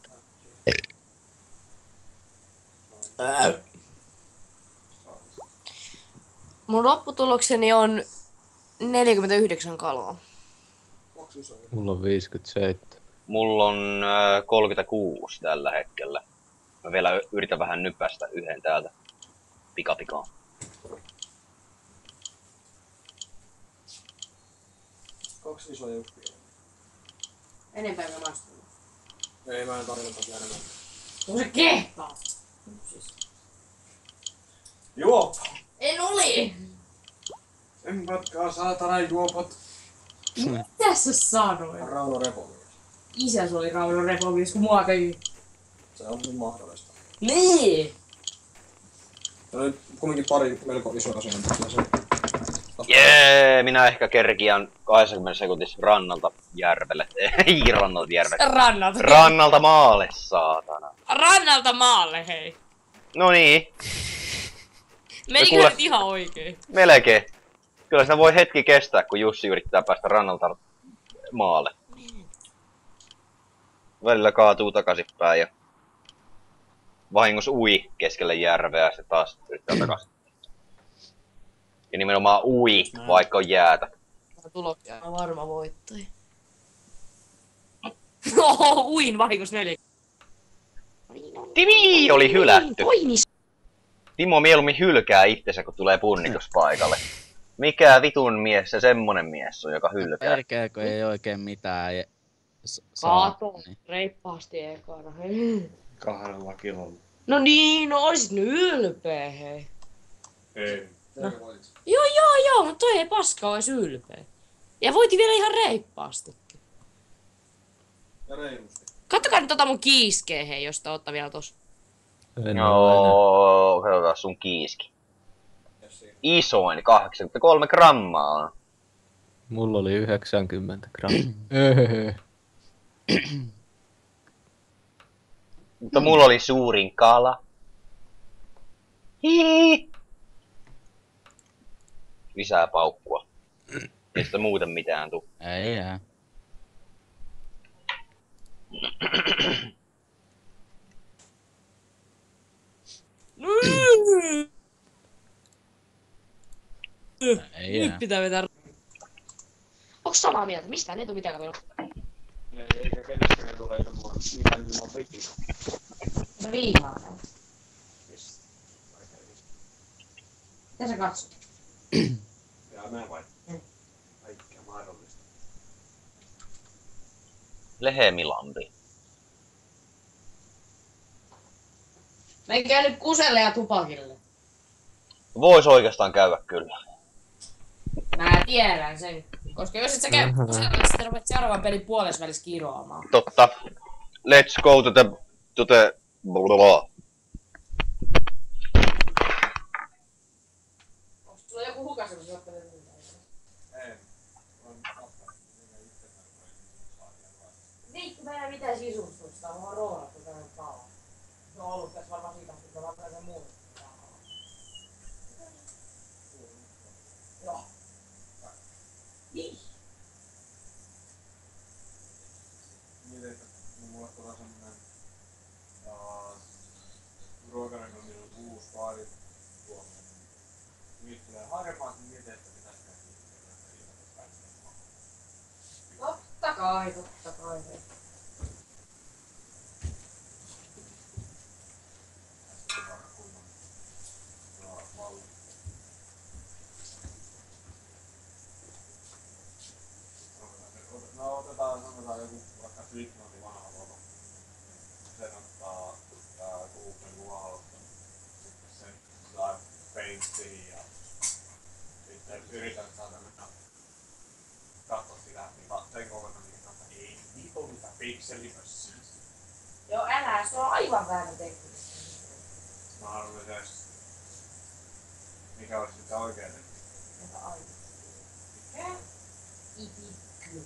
Mun lopputulokseni on 49 kalaa. Mulla on 57. Mulla on 36 tällä hetkellä. Mä vielä yritän vähän nypästä yhden täältä. Pikapikaan. Kaksi isoja juppia. Enempää mä maistunut. Ei, mä en tarvita enemmän. On se kehtaa! Juoppa! En oli! Empatkaa saatana juopot! Mitä sä sanoit? Rauno repomies. Isäs oli Rauno repomies, kun mua teki. Se on nyt mahdollista. Niin! Ja nyt kumminkin pari melko isoa asiantuntijaa. Jee, minä ehkä kerkiän 20 sekuntissa rannalta järvelle. Ei rannalta järvelle. Rannalta. Rannalta maalle, saatana. Rannalta maalle, hei. No niin, Menikö kuule- nyt ihan oikein? melkein. Kyllä sitä voi hetki kestää, kun Jussi yrittää päästä rannalta maalle. Välillä kaatuu takaisinpäin ja vahingossa ui keskelle järveä ja se taas yrittää takaisin. Ja nimenomaan ui, vaikka on jäätä. Tuloksia on varma voittaja. Oho, uin vahingossa 4. Timi oli hylätty. Oinis. Timo mieluummin hylkää itsensä, kun tulee punnituspaikalle. Mikä vitun mies se semmonen mies on, joka hylkää? Perkele, kun ei oikein mitään saa. Kaato. Niin. Reippaasti ekana. 2 kilolla. No niin, no olisit nyt ylpeä, hei. Ei. No. Joo, mutta toi ei paskaa ois ylpeä. Ja voiti vielä ihan reippaastikin. Ja reilusti. Kattokaa nyt tota mun kiiskeä, hei, josta ottaa vielä tossa. En oo enää. Joo, katsotaan sun kiiski. Isoin, 83 grammaa. Mulla oli 90 grammaa. Mutta mulla oli suurin kala. Hihi. Lisää paukkua. Ei sitä muuten mitään tuu. Ei jää. Ei Nyt jää. pitää vetää. Onks samaa mieltä? Mistään ei tuu mitään katsella. Eikä kenestäkään tule mitään ilman pikin. Viimaa. Mitä sä katsot? Ja mä vai? Kaikkea mahdollista. Lehemilampi. Menkää nyt kuselle ja tupakille. Vois oikeastaan käydä kyllä. Mä tiedän sen. Koska jos et sä käy kuselle, niin sitten rupeat seuraavan pelin puolesvälissä kiroamaan. Totta. Let's go to the Blablabla. Onko sulla joku hukas, jos olet tänne muuta? Ei. On kahta. Mikä itse Viikko mä en mitään sisustusta, mä oon roolattu tänne palaa. Se on ollut tässä varmaan siitä, kun mä vaikka sen muun. Joo. Niin. mietin, että mulle tulee semmonen ruokainen on minun uusi baari Suomeen. Nyt tulee hakemaan, niin mietin, että pitäisikö Totta kai, totta kai. No otetaan sanotaan joku vaikka Slipknotin vanha logo. Sen ottaa Googlen kuvahalta. Sitten sen saa paintiin ja sitten yritän saada mennä katsoa sitä, niin sen kokonaan niin että ei niitä ole mitään pikselimössiä. Joo, älä, se on aivan väärä tekniikka. Mä arvoin edes mikä olisi sitten oikea tekniikka. Entä aina? Mikä? Itikky.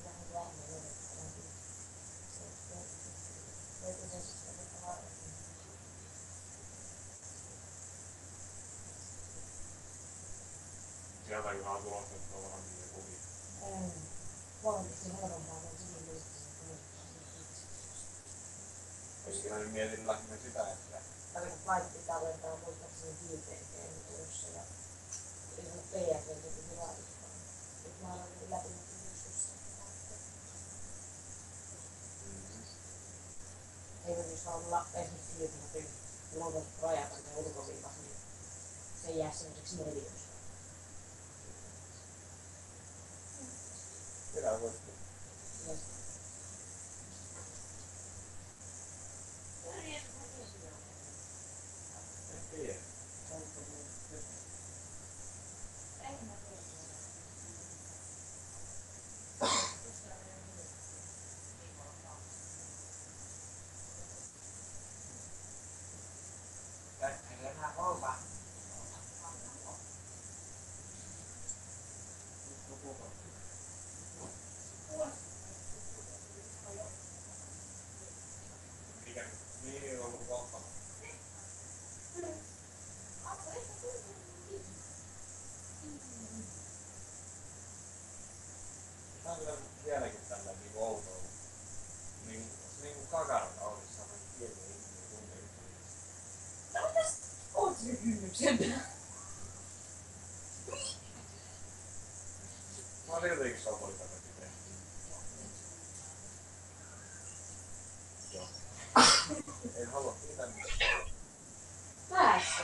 Sieltä kyllä on tulossa, että on vähän niitä kuvia. Valmasti helpompaa kuin sinne. Koska mä mietin lähinnä sitä, että Tai kun laitti tallentaa muistaakseni viiteen tuossa ja se on PF:n teki laittaa. Nyt mä olen läpi jutussa. Ei me just olla esimerkiksi silti, kun on rajata ne ulkoviivat, niin se jää sellaiseksi neljöksi. pitää voittaa. Niin, on ollut valtava. Tää on kyllä vieläkin tällä niinku outoa. Niinku kakarata olisi sellainen pieni ihminen tunne. Oot se kynnyksen? Mä oon siltikin sopolitakakin tehty. Joo. En halua pitää mitään. Tässä.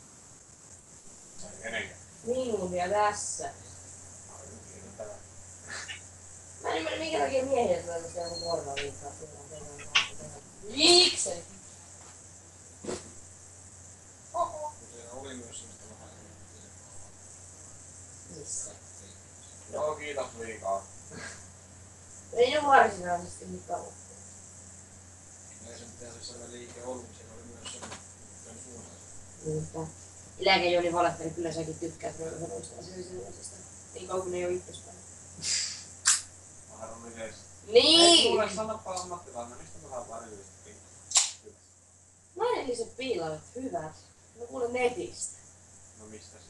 Ei kenenkään. Minun ja tässä. Aivan kiinnostavaa. Mä en ymmärrä minkä takia miehiä tällaista joku nuorena viikkaa silloin. Miksei? Oho. Siinä oli myös semmoista vähän Missä? Joo, kiitos liikaa. Ei ole varsinaisesti mitään. Ei sen pitäisi olla sellainen liike ollut, siinä oli myös sen suuntaisen. Niinpä. Eläkejoni valehteli, kyllä säkin tykkäät noista sellaisista. Niin kauan kun ei oo itsestään. Mahdollisesti. Ei Niin! kuule sanoppa ammattilainen, mistä mä saan värillistä pinkkaa? Värilliset piilaimet, hyvät. Mä kuulen netistä. No mistä siinä?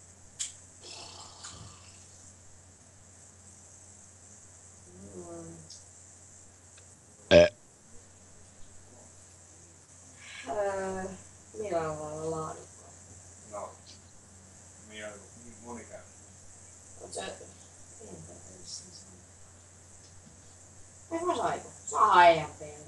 Millä lailla laadukkaan? No. Moni käy. Oot sä... Ei mä saiko. Saa ERP:ltä.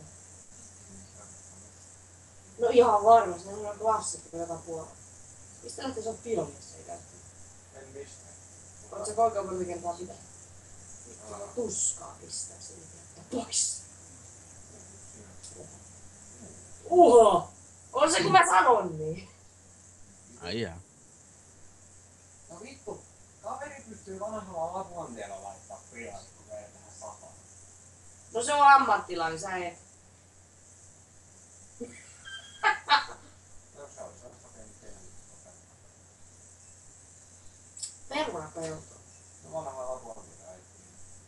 No ihan varmasti, ne on klassikko joka puolella. Mistä lähtee se on pilvissa ei käyttänyt? En mistään. Oot sä kuinka monta kertaa pitää? Aa, Tuskaa pistää sinne ja pois. siinä. Uho! On se kun mä sanon niin. Ai jaa. No vittu, kaveri pystyy vanhalla lapuanteella laittaa pilalle, kun vei tähän sataan. No se on ammattilainen, sä et. joutua. No vanha lapua mitä äiti.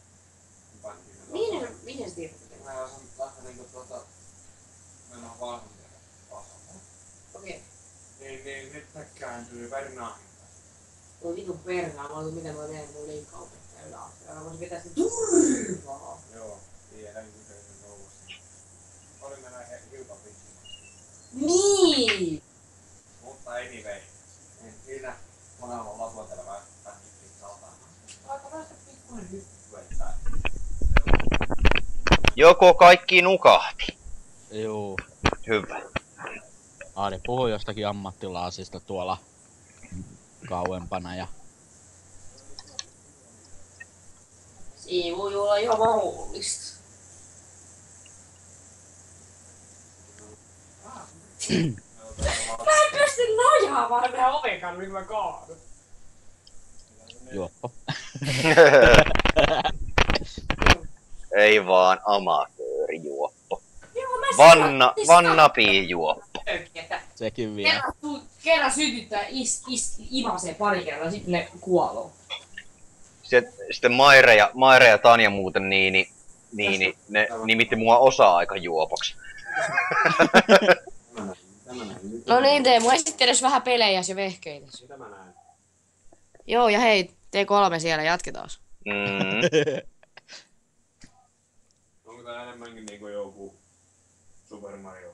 Mihin se tiedät? Mä sanon taas niinku mennään vanhempia pasalle. Okei. Niin nyt ne kääntyy Vernaahin. Tuo vitun perna, mä oon miten mä menen mun liikkaupettaja yläasteella. Mä voisin vetää sitä turvaa. Joo, tiedän kyseisen nousi. Oli mennä hiukan pitkin. Niin! Mutta anyway. Niin siinä monella lapuotella vähän päästettiin saltaan. Aika päästä pikkuinen hyppyä. Joko kaikki nukahti? Juu. Hyvä. Aari puhui jostakin ammattilaisista tuolla kauempana ja Siinä voi olla ihan mahdollista. Mä en pysty nojaamaan meidän oven kanssa, niin mä kaadun. juoppo. Ei vaan amatöörijuoppo. Joo, mä Vannapi-juoppo. että Sekin vielä. kerran sytyttää imasee pari kertaa, sitten ne kuoloo. Sitten Maire ja Tanja muuten ne nimitti mua osa-aikajuopoksi. No niin Teemu, esitte edes vähän pelejä ja vehkeitä. Mitä mä näen? Joo, ja hei, T3 siellä, jatketaan. Onko tää enemmänkin niinku joku Super Mario?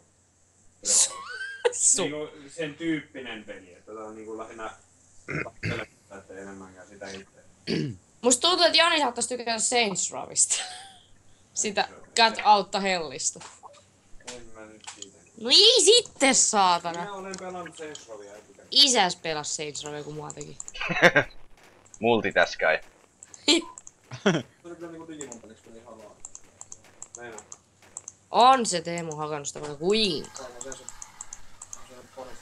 Niinku sen tyyppinen peli, että tää on niinku lähinnä pelkästään, ettei enemmänkään sitä itse. Musta tuntuu, että Jani saattais tykätä Saints Rowista. Sitä Cut Outta Hellista. En mä nyt siitä. No ei sitten, saatana. Minä olen pelannut Saints Rowia etukäteen. Isäs pelas Saints Rowia, kun mua teki. Multitaskai. Tuli kyllä niinku Digimon peliksi peli halaa. Meinaa. On se Teemu hakannut sitä vaikka kuinka. Täällä se on porista.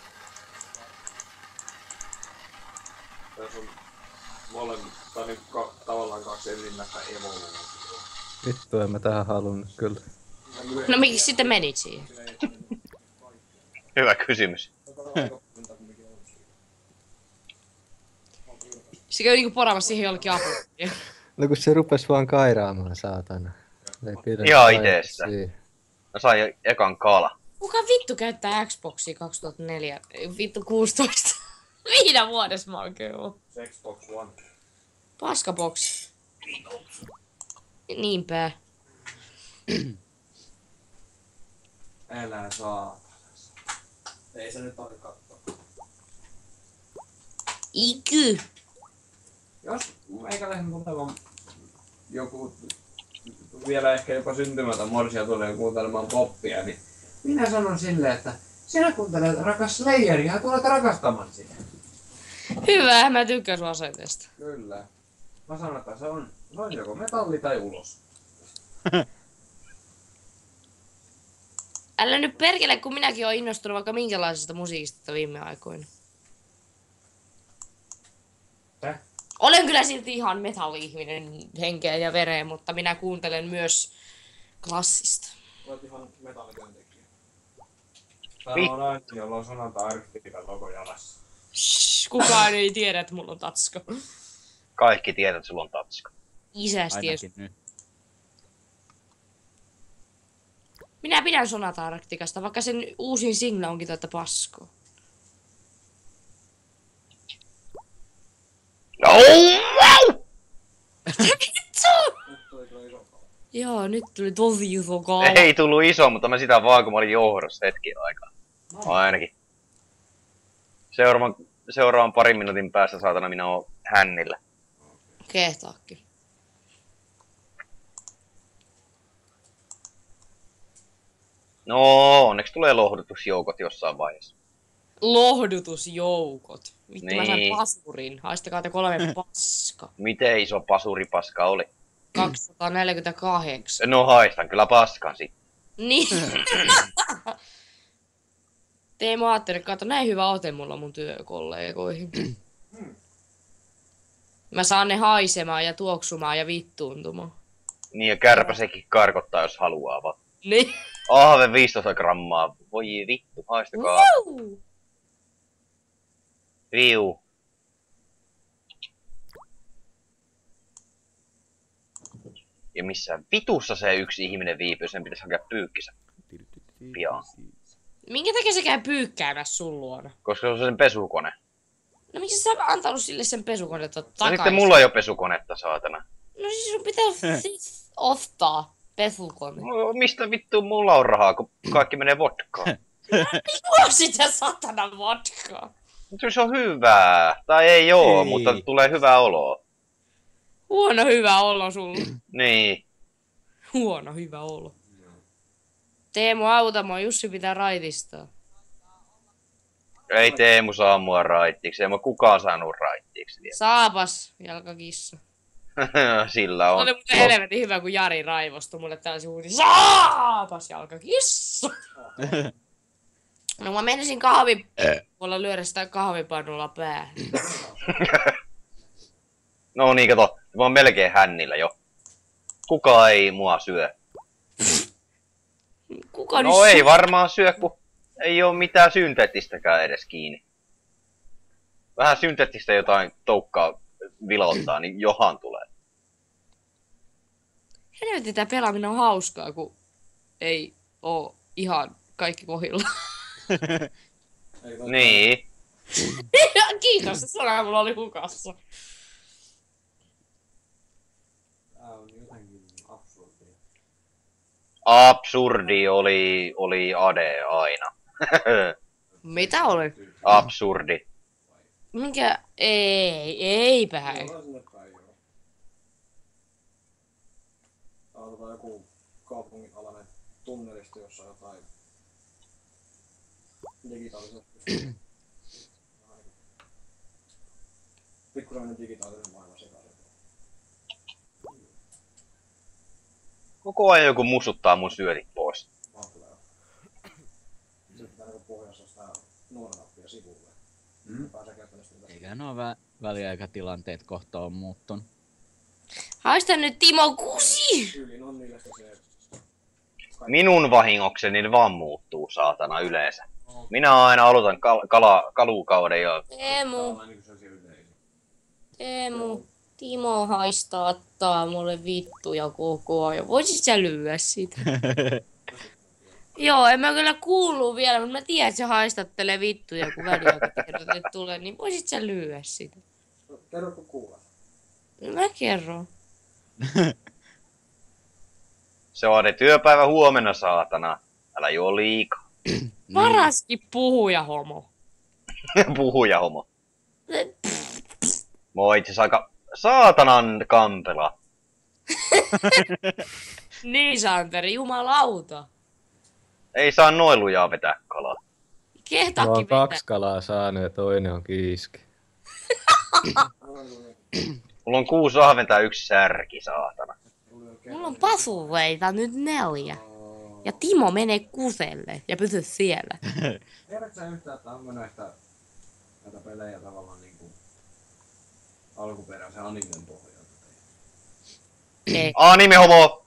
Tässä on molemmat, tai niinku tavallaan kaksi ensimmäistä evoluutiota. Vittu, en mä tähän halunnut kyllä. No miksi sitten menit siihen? Hyvä kysymys. Se käy niinku poraamassa siihen jollekin apuun. No kun se rupes vaan kairaamaan, saatana. Ei pidä Ihan kaivaa itsestä. siihen. Mä sain jo ekan kala. Kuka vittu käyttää Xboxia 2004? Vittu 16. Mihinä vuodessa mä oikein oon? Xbox One. Paskaboksi. Niinpä. Älä saa. Ei se nyt ole katsoa. Iky. Jos meikäläisen tulevan joku vielä ehkä jopa syntymätön morsia tulee kuuntelemaan poppia, niin minä sanon silleen, että sinä kuuntelet rakas Slayeria ja tulet rakastamaan sitä. Hyvä, mä tykkään sun asenteesta. Kyllä. Mä sanon, että se on joko metalli tai ulos. Älä nyt perkele, kun minäkin oon innostunut vaikka minkälaisesta musiikista viime aikoina. Täh? Olen kyllä silti ihan metalli-ihminen henkeen ja vereen, mutta minä kuuntelen myös klassista. Olet ihan metallityöntekijä. Tämä on aina, jolla on Sonata Arctican logo jalassa. Shhh, kukaan ei tiedä, että mulla on tatska. Kaikki tiedät, että sulla on tatska. Isäs ties. Ainakin nyt. Minä pidän Sonata Arcticasta, vaikka sen uusin single onkin tätä paskoa. Oh! Joo, nyt tuli tosi iso kaala. Ei tullut iso, mutta mä sitä vaan, kun mä olin johdossa hetken aikaa. Ainakin. Seuraavan parin minuutin päästä saatana minä oon hännillä. Kehtaakin. No, onneksi tulee lohdutusjoukot jossain vaiheessa. Lohdutusjoukot. Vittu mä sain Niin. pasurin. Haistakaa te 3 paska. Miten iso pasuripaska oli? 248. No haistan kyllä paskan sit. Niin. Teemu ajattelin, kato näin hyvä ote mulla mun työkollegoihin. Mä saan ne haisemaan ja tuoksumaan ja vittuuntumaan. Niin ja kärpä sekin karkottaa, jos haluaa vaan. Niin. Ahve 15 grammaa. Voi vittu, haistakaa. Woo! Viu. Ja missä vitussa se yksi ihminen viipyy, sen pitäisi hakea pyykkisä pian. Minkä takia se käy pyykkäämässä sun luona? Koska se on sen pesukone. No miksi sä oot antanut sille sen pesukonetta Ja takaisin? sitten mulla ei oo pesukonetta, saatana. No siis sun pitää siis ostaa pesukone. No, mistä vittu mulla on rahaa, kun kaikki menee vodkaan? Juo sitä satana vodkaa. Mutta se on hyvää. Tai ei oo, Ei. mutta tulee hyvää oloa. Huono hyvä olo sulla. Niin. Huono hyvä olo. Teemu, auta mua. Jussi pitää raitistaa. Ei Teemu saa mua raittiiksi. Ei mua kukaan saanut raittiiksi vielä. Saapas, jalkakissa. Sillä on. Oli muuten helvetin hyvä, kun Jari raivostui mulle tällaisen huutin. Saapas, jalkakissa! No mä menisin kahvipuolella lyödä sitä kahvipannulla päähän. No niin, kato. Mä oon melkein hännillä jo. Kuka ei mua syö? Kuka No nyt ei varmaan syö, kun ei oo mitään synteettistäkään edes kiinni. Vähän synteettistä jotain toukkaa vilottaa, niin johan tulee. Helvetti, tää pelaaminen on hauskaa, kun ei oo ihan kaikki kohdilla. Niin. Kiitos, se sana mulla oli hukassa. Tää on jotenkin absurdia. Absurdi oli Ade aina. Mitä oli? Absurdi. Minkä? Ei päin. Joo, sinne päin joo. Tää on joku kaupungin alainen tunnelista, jossa on jotain digitaalisia. Pikkuinen digitaalinen maailma sekaisin. Koko ajan joku musuttaa mun syötit pois. Vaan tulee. Sitten pitää niinku pohjassa sitä nuoranappia sivulle. Pääsee käyttämään sitä. Eikä nuo väliaikatilanteet kohta on muuttunut. Haista nyt Timo kusi! Tyyliin on niillä se... Minun vahingokseni ne vaan muuttuu, saatana, yleensä. Minä aina aloitan kalukauden jo. Teemu, Tää on sellaisia yleisiä. Teemu. Timo haistaattaa mulle vittuja koko ajan. Voisit sä lyödä sitä? Joo, en mä kyllä kuulu vielä, mutta mä tiedän, että se haistattelee vittuja, kun väliaikatiedot tulee, niin voisit sä lyödä sitä? No, kerrotko kuulet? No mä kerron. Se on työpäivä huomenna, saatana. Älä juo liikaa. Paraskin puhuja homo. Puhuja homo. Mä oon itse asiassa aika saatanan kampela. Niin, Santeri, jumalauta. Ei saa noin lujaa vetää kalaa. Mä Kehtakin oon vetää. 2 kalaa saanut ja toinen on kiiski. Mulla on 6 ahventa ja 1 särki, saatana. Mulla on pasuveita nyt 4. Ja Timo menee kuselle ja pysy siellä. Tiedätkö sä yhtään, että on näitä pelejä tavallaan niinku alkuperäisen animen pohjalta? Ei. Anime homo!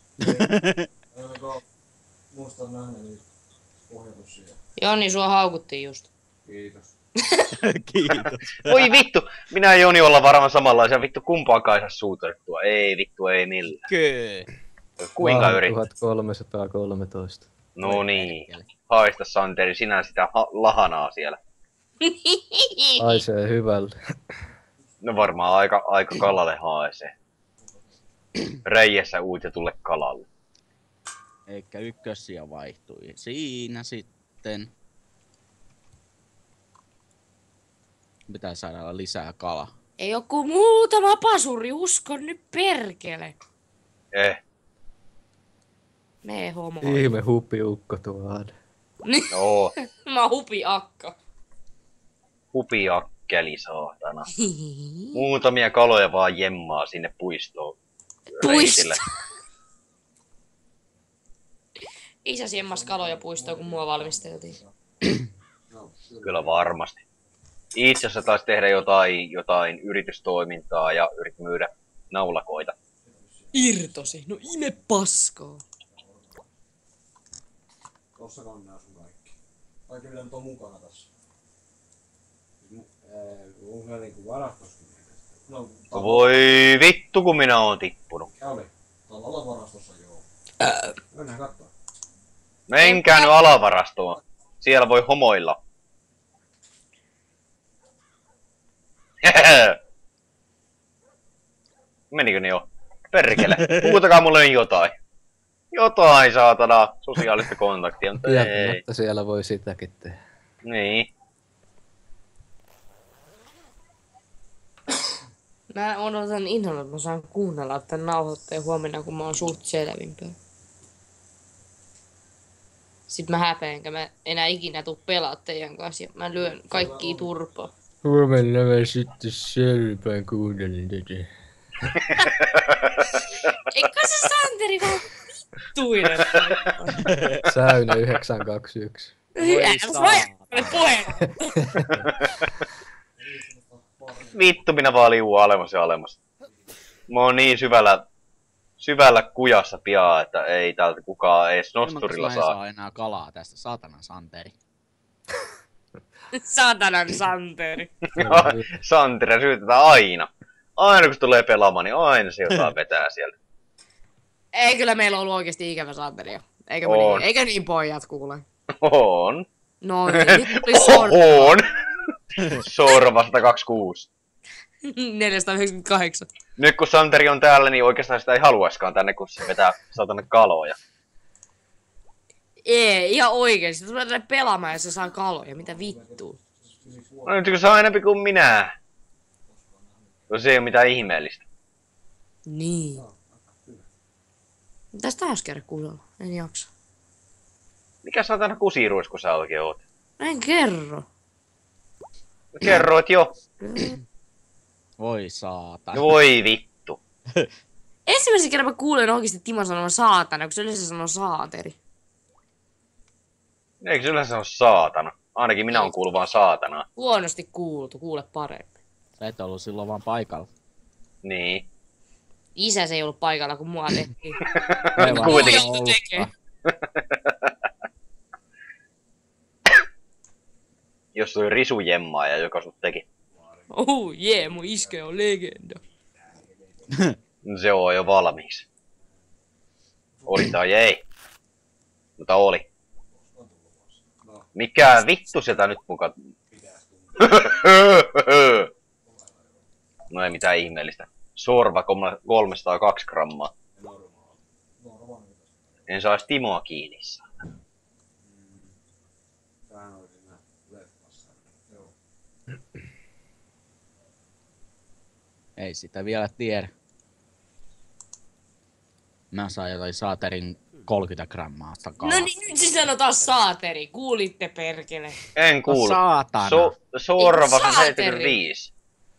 Oliko musta nähnyt niitä pohjatuksia? Joni, sua haukuttiin just. Kiitos. Kiitos. Voi vittu! Minä ja Joni ollaan varmaan samanlaisia. Vittu kumpaakaan ei saa suutettua. Ei vittu, ei millään. Kö. Kuinka Vaan yrittää? 1313. No niin. Haista Santeri, sinä sitä lahanaa siellä. Haisee hyvälle. No varmaan aika kalalle haisee. Reijässä uitetulle kalalle. Eikä ykkössiä vaihtui. Siinä sitten. Pitää saada lisää kalaa. Ei oo kuin muutama pasuri, uskon nyt perkele. Nee homo. Ihme hupiukko tuohon. Joo. Mä oon hupi akka. Hupiakkeli, saatana. Muutamia kaloja vaan jemmaa sinne puistoon. reitille. Isä siemmas kaloja puistoon, kun mua valmisteltiin. Kyllä varmasti. Itse asiassa taisi tehdä jotain yritystoimintaa ja yritti myydä naulakoita. Irtosi, no ime paskaa. Tossa on nää sun kaikki. Kaikki mitä nyt on mukana tässä. Onko niinku varastoskin? No, Voi vittu kun minä oon tippunut. mikä oli? Alavarastossa joo. Mennään kattoo. Menkää nyt alavarastoon. Siellä voi homoilla. Menikö ne jo? Perkele. Puhutakaa mulle jotain. Jotain, saatana. Sosiaalista kontaktia, mutta ei. Tietämättä siellä voi sitäkin tehdä. Niin. Mä odotan innolla, että mä saan kuunnella tän nauhoitteen huomenna, kun mä oon suht selvinpäin. Sitten mä häpeän, enkä mä enää ikinä tuu pelaa teidän kanssa. Ja mä lyön kaikkia turpaa. Huomenna mä sitten selvinpäin kuuntelen tätä. Eikö se Santeri vaan vittuinen? Säynä 921. Puheen! Vittu, minä vaan liuun alemmas ja alemmas. Mä oon niin syvällä kujassa pian, että ei täältä kukaan edes nosturilla saa. saa. Enää kalaa tästä, saatanan Santeri. Saatanan Santeri. Santeri syytetään aina. Aina kun se tulee pelaamaan, niin aina se jotain vetää sieltä. Ei, kyllä meillä on ollut oikeesti ikävä Santeria. Eikä niin pojat kuule. On. No niin, nyt tuli sorva. On. Sorva 126. 498. Nyt kun Santeri on täällä, niin oikeastaan sitä ei haluaiskaan tänne, kun se vetää satana kaloja. Ei, ihan oikeesti. Se tulee tänne pelaamaan ja se saa kaloja. Mitä vittua? No nyt kun saa enempi kuin minä. No se ei oo mitään ihmeellistä. Niin. Mitäs taas käydä kuunnella? En jaksa. Mikä satana kusiruisku sä oikein oot? En kerro. Kerroit jo. Voi saatana. Voi vittu. Ensimmäisen kerran mä kuulen oikeesti Timo sanoa saatana, kun se yleensä sanoo saateri. Eikö se yleensä sano saatana? Ainakin minä oon kuullut vaan saatanaa. Huonosti kuultu, kuule paremmin. Sä et ollut silloin vaan paikalla. Niin. Isä se ei ollut paikalla, kun mua tehtiin. Kuitenkin. Joutui tekee. Jos toi Risu jemmaaja, joka sut teki. Mun iskä on legenda. Se on jo valmiiksi. Oli tai ei. Mutta oli. Mikä vittu sieltä nyt mukaan? No ei mitään ihmeellistä. Sorva 302 grammaa. En saisi Timoa kiinni. Ei sitä vielä tiedä. Mä saan jotain saaterin 30 grammaa takaa. No niin, nyt se sanoo taas saateri. Kuulitte perkele. En kuulu. Saatana. Sorva Ei, saateri. 75.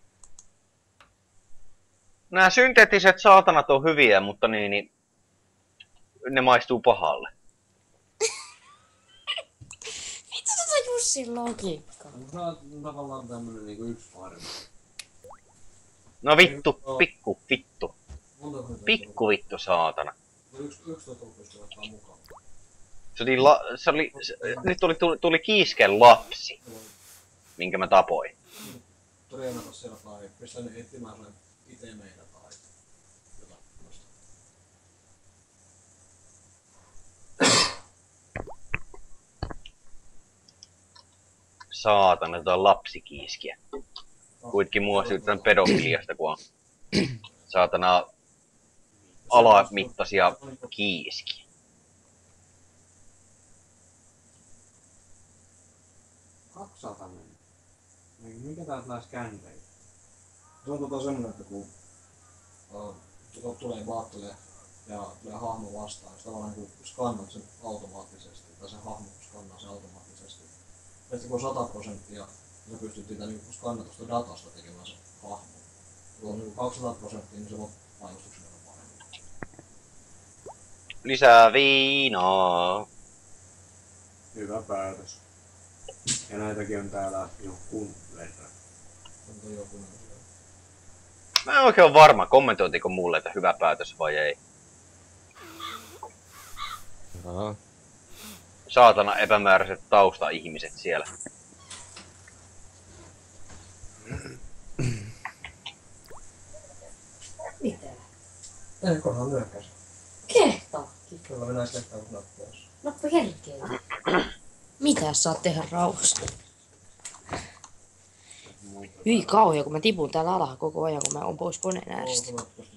Nämä synteettiset saatanat on hyviä, mutta niin ne maistuu pahalle. Mitä tota Jussin logiikkaa? Sä oot tavallaan tämmönen niinku yksi varma. No vittu, vittu. Pikku vittu saatana. Yksi tuolla pystyy ottaa mukaan. Nyt tuli kiisken lapsi, minkä mä tapoin. Treenata siellä tai pistä ne etsimään sulle ite meitä tai jotain tämmöstä. Saatana, jotain lapsikiiskiä. Kuitenkin mua syytetään pedofiliasta, kun on saatana alamittaisia kiiskiä. Kaksatanen. Mikä täältä näis känteitä? Se on semmonen, että kun tulee baattelee ja tulee hahmo vastaan, jos tavallaan kun skannat sen automaattisesti, tai se hahmo skannaa sen automaattisesti. Ja sitten kun on 100%, sä pystyt sitä niin skannatusta datasta tekemään se hahmo. Kun on niin 200%, niin se on painostuksena paremmin. Lisää viinaa. Hyvä päätös. Ja näitäkin on täällä jonkun verran. Onko joku näin? Mä en oikein ole varma, kommentointiko mulle, että hyvä päätös vai ei. Aha. Saatana epämääräiset tausta-ihmiset siellä. Mitä? Ei, kunhan nyökkäsi. Kyllä minä selektään nappeja. Nappa herkkeen. Mitä saat tehdä rauhassa? Hyi kauhea, kun mä tipun täällä alha koko ajan, kun mä oon pois koneen äärestä.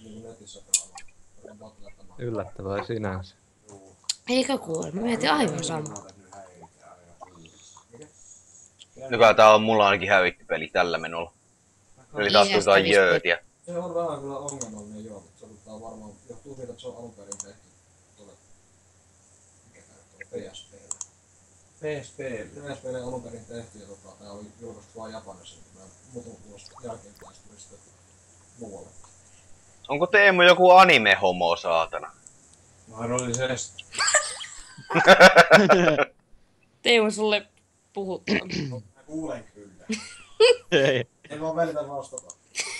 Yllättävää sinänsä. Eikä kuule, mä mietin aivan samaa. Nykyään tää on mulla ainakin hävitty peli tällä menolla. Eli taas jotain jöötiä. Se on vähän kyllä ongelmallinen joo, mutta se varmaan johtuu siitä, että se on alun perin tehty tuolle, mikä tää nyt on, PSP:lle. PSP:lle alun perin tehty ja tää oli julkaistu vaan Japanissa, niin mä muutama vuosi jälkeenpäin tuli sitten muualle. Onko Teemu joku anime-homo, saatana? Mahdollisesti. Teemu sulle puhuttaa. Mä kuulen kyllä. Ei. En vaan välitä vastata.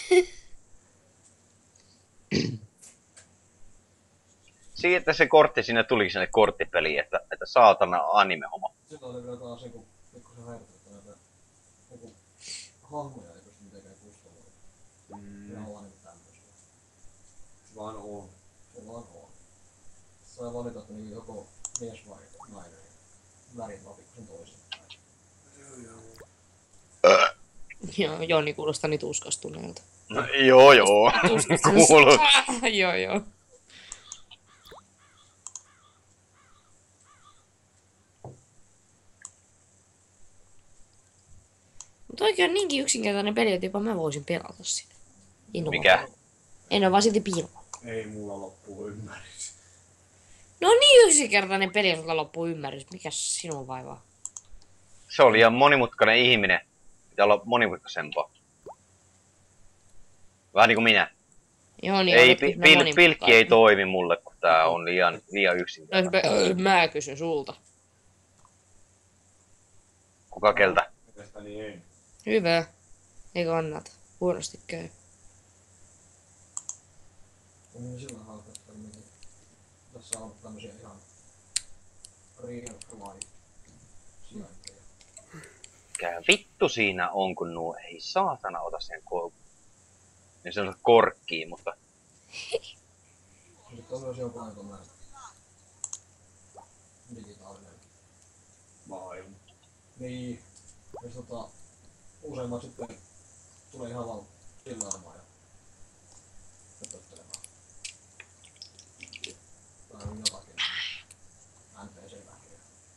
Siitä se kortti sinne tuli sinne korttipeliin, että saatana anime-homo. Silloin oli vielä taas joku pikkusen verta, että näitä joku hahmoja ei pysty mitenkään kustomoida. Ja olla niinku tämmösiä. Se vaan on. Se vaan on. Sai valita, että niinku joko mies vai nainen. Värit vaan pikkusen toisinpäin. Joo, Joni kuulostaa niin tuskastuneelta. No, joo. Kuuluu. Joo. Mutta oikein on niinkin yksinkertainen peli, että jopa mä voisin pelata sitä. Mikä? En ole vaan silti piilolla. Ei mulla loppuu ymmärrys. No on niin yksinkertainen peli, jos loppuu ymmärrys. Mikäs sinun vaivaa? Se oli ihan monimutkainen ihminen. Pitää olla monimutkaisempaa. Vähän niinku minä. Joo, niin Ei, pilkki ei toimi mulle, kun tää on liian yksinkertainen. Mä kysyn sulta. Kuka keltä? Mielestäni ei. Hyvä. Ei kannata. Huonosti käy. On sillä hauska, että tässä on tämmösiä ihan real life sijainteja. Mikä vittu siinä on, kun nuo ei saatana ota sen niin se on korkkiin, mutta Sitten on myös joku tommonen digitaalinen maailma. Niin. Jos useimmat sitten tulee ihan vaan chillaamaan ja höpöttelemään. Tai on jotakin NPC-väkeä.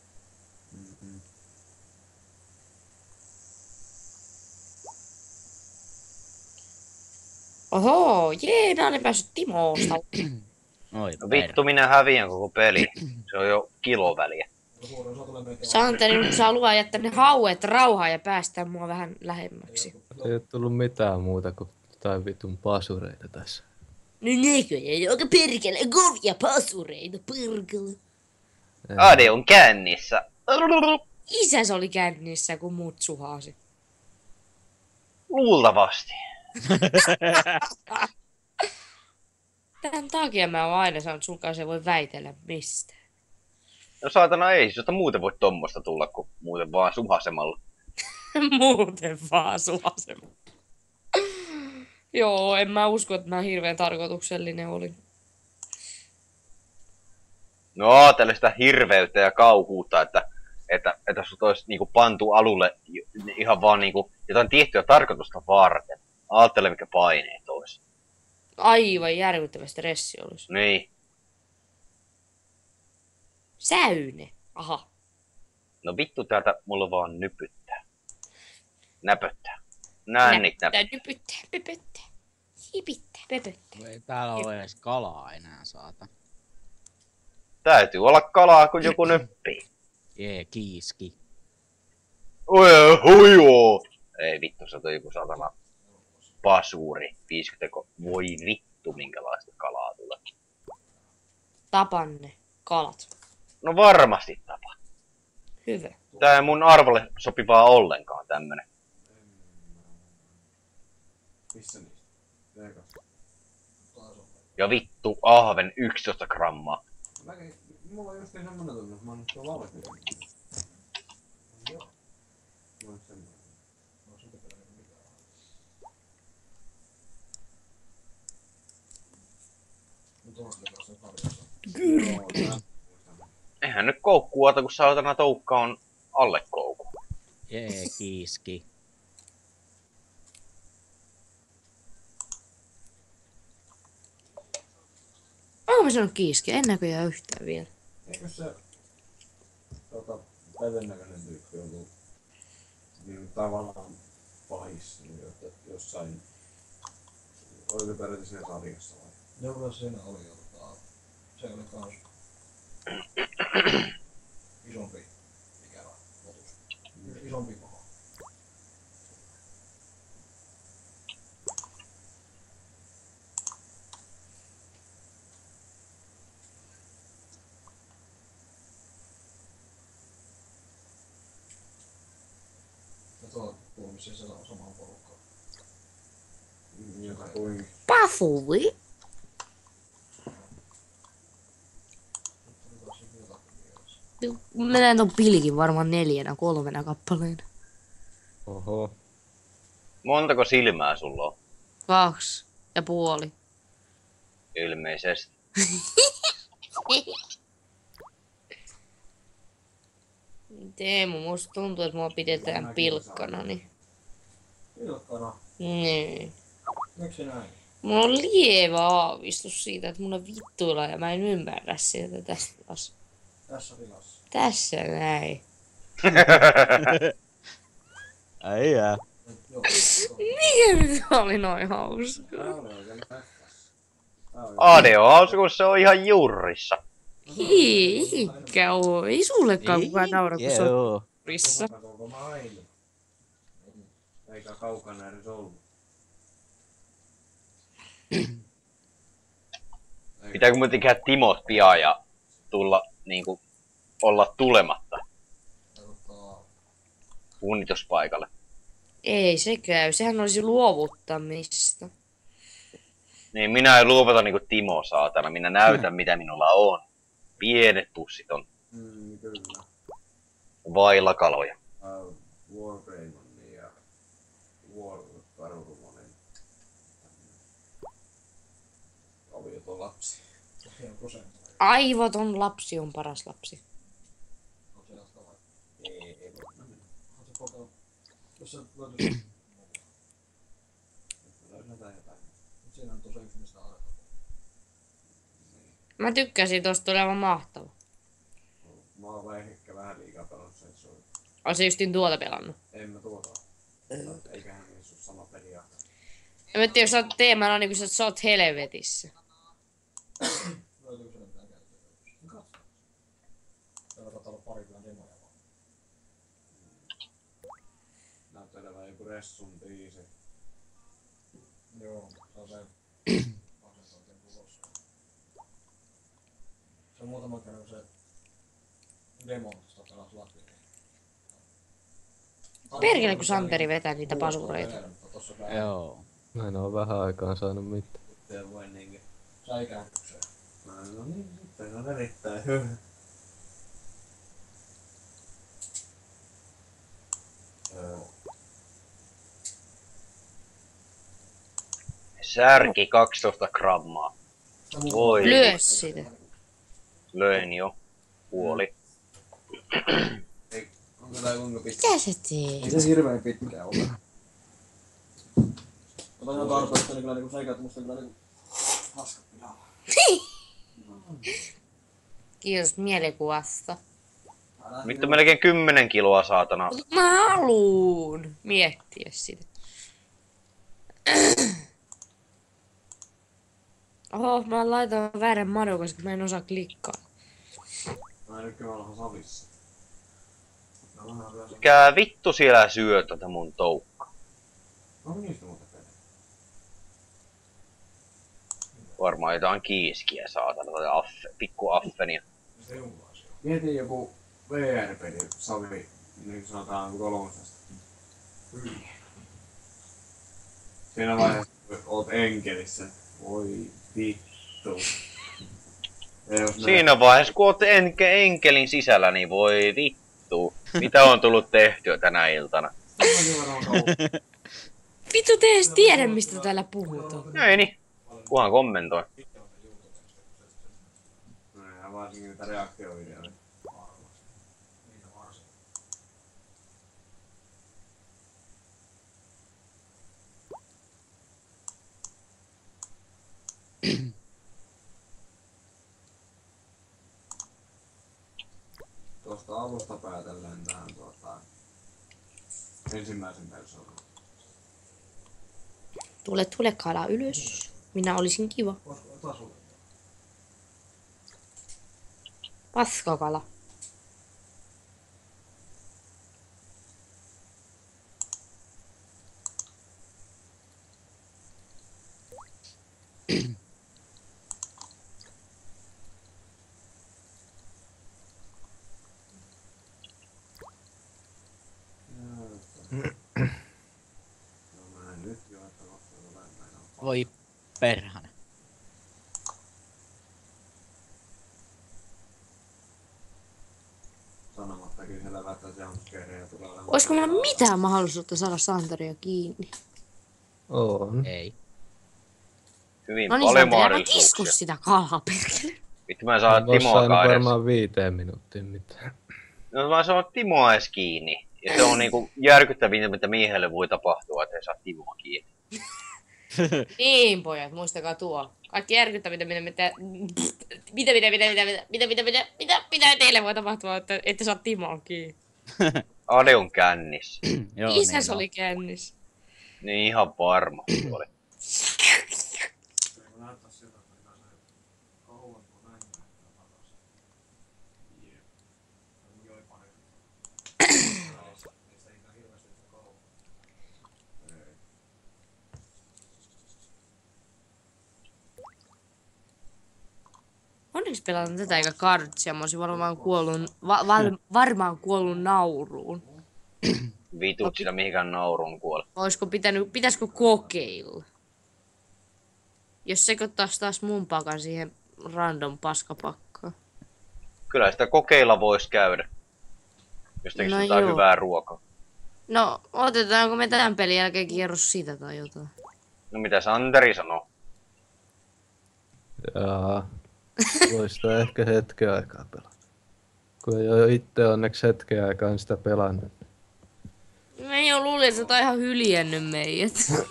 Oho, jee, mä olen päässyt Timoosta. Oi, no vittu minä häviän koko peli. Se on jo kiloväliä. Suurin osa tulee melkein Santeri nyt saa luvan jättää ne hauet rauhaan ja päästää mua vähän lähemmäksi. Ei oo tullut mitään muuta kuin jotain vitun pasureita tässä. No näköjään, joka perkele, kovia pasureita, perkele. Ade on kännissä. Isäs oli kännissä, kun mut suhasi. Luultavasti. Tän takia mä oon aina sanonut, että sulkaan se voi väitellä mistään. No saatana ei, josta muuten voi tommosta tulla, kuin muuten vaan suhasemalla. Muuten vaan suhasema. Joo, en mä usko, että mä hirveän tarkoituksellinen olin. No, tällaista hirveyttä ja kauhuutta, että sut olisi niinku pantu alulle ihan vaan niinku jotain tiettyä tarkoitusta varten. Aattele mikä paineet olisi. Aivan järkyttävä stressi olisi. Niin. Säyne. Aha. No vittu täältä mulla vaan nypyttää. Näpöttää. Nännit näpöttää. Nypyttää, pöpöttää. Hipittää, pöpöttää. Ei täällä ole edes kalaa enää, saata. Täytyy olla kalaa, kun joku nyppii. Jee, kiiski. Huijoo! Ei vittu, se on joku satana pasuri. 50. Voi vittu, minkälaista kalaa tulee. Tapanne. Kalat. No varmasti tapa. Hyvä. Tää ei mun arvolle sopivaa ollenkaan tämmönen. Missä niistä? Vegas. Taas on. Ja vittu, ahven 11 grammaa. Mulla on justiin semmonen tunne, että mä oon nyt tuolla valmiin. Joo. Mulla on semmonen. Mä oon sitä pelannut mitään. Mut tuossa oli kanssa tarjossa. Eihän nyt koukkuata, kun saatana toukka on alle koukku. Jee, kiiski. Onko mä sanonut kiiski? En näköjään yhtään vielä. Eikö se täydennäköinen tyyppi ollut niin tavallaan pahis niin jossain, oliko peräti siinä sarjassa vai? Joo, siinä oli se oli kans isompi ikävä otus. Isompi paha. Ja tuo kuulumisia siellä on samaan porukkaan. Joka kuinkin. Pafui? Mä näen ton pilkin varmaan 4-3 kappaleena. Oho. Montako silmää sulla on? 2,5. Ilmeisesti. Teemu, musta tuntuu, että mua pidetään pilkkana, niin... Pilkkana? Niin. Miksi näin? Mulla on lievä aavistus siitä, että mun on vittuilla ja mä en ymmärrä sieltä tästä tilassa. Tässä tilassa. Tässä näin. Äijää. Mikä nyt oli noin hauska? AD on hauska, kun se on ihan juurissa. Eikä oo. Ei sullekaan kukaan naura, kun se on Joo. juurissa. Onko maini? Eikä kaukana edes ollut. Pitääkö mun tehdä Timot pian ja tulla niinku olla tulematta punnituspaikalle? Ei se käy. Sehän olisi luovuttamista. Niin minä en luovuta niinku Timo saatana. Minä näytän mitä minulla on. Pienet pussit on Kyllä. vailla kaloja. Warbrain ja Warkarurumonen. Avioton lapsi. Aivoton lapsi on paras lapsi. Jos sä löytyisit... Siinä on tosi yksi mistä aletaan. Mä tykkäsin tosta, tuli aivan mahtava. Mä oon ehkä vähän liikaa pelannut sen, että se on... Oot sä justiin tuota pelannut? En mä tuota. Eiköhän niissä ole sama periaate. En mä tiedä, jos sä oot teemana niin kuin sä oot helvetissä. Löytyykö se mitään käyttöä? Katso. Täällä taitaa olla parikymmentä demoja vaan. Näyttää edelleen joku Ressun biisi. Joo, se on se asentointien tulossa. Se on muutaman kerran se demo, josta pelas läpi. Perkele, kun Santeri vetää niitä pasureita. Joo. Mä en oo vähän aikaan saanut mitään. Sitten voi niinkö. Säikääntykseen. No niin, sitten on erittäin hyvä. Särki 12 grammaa. Voi. Lyö sitä. Löin jo. Puoli. Onko tää kuinka pitkä? Mitä sä teet? Ei se hirveen pitkä ole. Ota ihan tarpeesta, niin kyllä niinku säikäät musta kyllä niinku haskat pihalla. Kiitos mielikuvasta. Vittu melkein 10 kiloa saatana. Mä haluun miettiä sitä. Oho, mä laitan väärän madon, koska mä en osaa klikkaa. Mä nyt kyllä ollaan savissa. Mikä vittu siellä syö tätä mun toukkaa? Onko niistä muuten pelejä? Varmaan jotain kiiskiä saatana tai pikku affenia. Mieti joku VR-peli, Savi, niin sanotaan 3. Siinä vaiheessa oot enkelissä. Voi vittu. Siinä vaiheessa kun oot enkelin sisällä, niin voi vittu. Mitä on tullut tehtyä tänä iltana? Vittu, te edes tiedä, mistä täällä puhutaan. Ei niin. Kuhan kommentoi. varsinkin niitä reaktiovideoita. Niitä varsinkin. Tuosta alusta päätellen tähän ensimmäisen persoonan. Tule kala ylös. Minä olisin kiva. Paskakala. Voi perhana. Sanomattakin selvä, että jumpscareja tulee olemaan. Olisiko meillä mitään mahdollisuutta saada Santeria kiinni? On. Ei. Hyvin No niin, paljon Santeri, älä mahdollisuuksia. kisku sitä kalaa, perkele. Vittu mä en saa En voi Timoa saanut edes. varmaan 5 minuuttiin mitään. No mä saan Timoa edes kiinni. Ja se on niinku järkyttävintä, mitä miehelle voi tapahtua, että ei saa Timoa kiinni. Niin, pojat, muistakaa tuo. Kaikki järkyttävintä, mitä teille voi tapahtua, että ette saa Timoa kiinni. Ade on kännissä. Joo, Isäs niin oli kännissä. Niin ihan varma oli. Näyttää siltä, että pitää se kauan kun näin takaisin. Jee. Joi pari. Niistä ei hirveästi kauan. Ei. Onneksi pelataan tätä eikä kartsia, mä olisin varmaan kuollut, varmaan kuollut nauruun. Vitut sitä mihinkään nauruun kuole. Pitäisikö kokeilla? Jos sekoittaisi taas mun pakan siihen random paskapakkaan. Kyllä sitä kokeilla vois käydä. Jos tekis No jotain joo. hyvää ruokaa. No, otetaanko me tämän pelin jälkeen kierros sitä tai jotain? No mitä Santeri sanoo? Jaa. Vois sitä ehkä hetken aikaa pelata. Kun ei oo itse onneksi hetken aikaa sitä pelannut. Me jo luulin, että sä oot ihan hyljännyt meidät.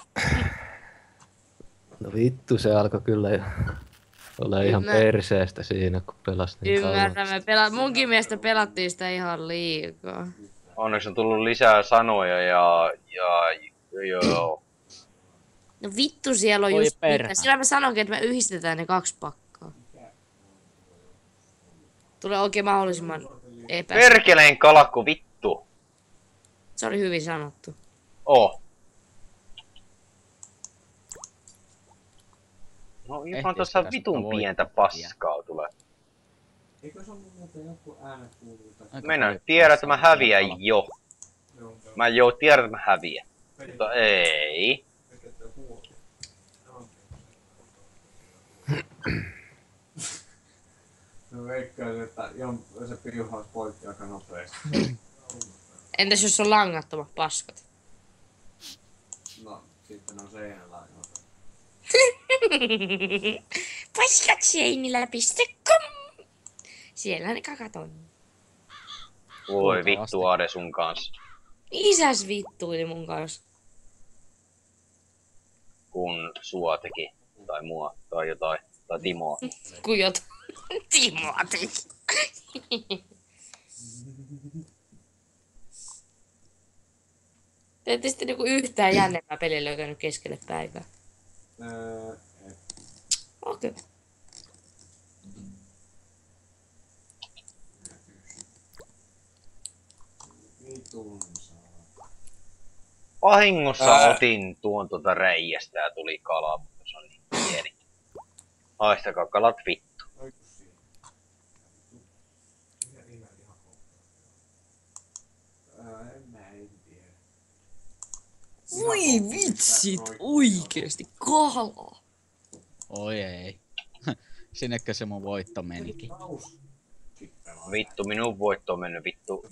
No vittu, se alkoi kyllä jo ole ihan perseestä siinä, kun pelas niin Ymmärrän, munkin mielestä pelattiin sitä ihan liikaa. Onneksi on tullut lisää sanoja ja joo. No vittu, siellä on Voi just perhana. mitä. Sillä mä sanoinkin, että me yhdistetään ne 2 pakkaa. Tulee oikein mahdollisimman Perkeleen kalakku vittu. Se oli hyvin sanottu. Oh. No ihan Ehtiisikö tuossa tästä vitun voittaa pientä paskaa tulee. Eikö se ollut muuten joku äänet kuuluu? Minä nyt tiedän, että mä häviän jo. Mä jo tiedän, että mä häviän. Mutta ei. No veikkaisin, että se piuhaus poikki aika nopeasti. Entäs jos on langattomat paskat? No, sitten on seinällä aika nopeasti. Paskatseinillä.com Siellä ne kakat on. Voi vittu Ade sun kanssa. Isäs vittuili mun kanssa. Kun sua teki. Tai mua. Tai jotain. Tai Timoa. Kun jotain Timoa teki. Te ette sitten niinku yhtään jännempää peliä löytänyt keskelle päivää. Et. Okei. Okay. Vitun saa. Vahingossa otin tuon reiästä ja tuli kala, mutta se on niin pieni. Haistakaa kalat vittu. Oiku siinä? Mikä nimen ihan en mä en tiedä. Voi vitsit, oikeesti kala. Oi ei. Sinnekö se mun voitto menikin? Vittu, minun voitto on mennyt vittu.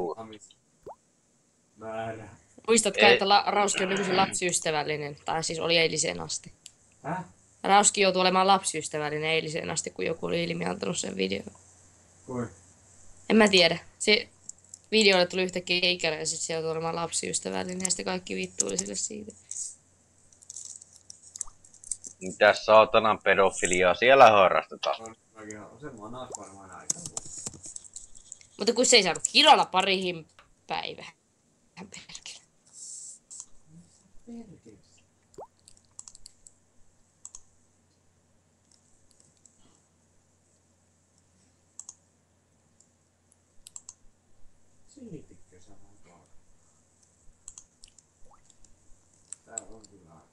Määrä. Muistatko, että Rauski on nykyisin lapsiystävällinen? Tai siis oli eiliseen asti. Häh? Rauski joutui olemaan lapsiystävällinen eiliseen asti, kun joku oli ilmiantanut sen videon. Kui? En mä tiedä. Se videolle tuli yhtäkkiä ikäinen ja sit se joutui olemaan lapsiystävällinen ja sitten kaikki vittuili sille siitä. Mitäs saatanan pedofiliaa siellä harrastetaan? On se manat varmaan aika. Mutta kun se ei saanut kirolla parihin päivään. Perkele. Silitikkö sä vaan tuolla? Tää on kyllä aika.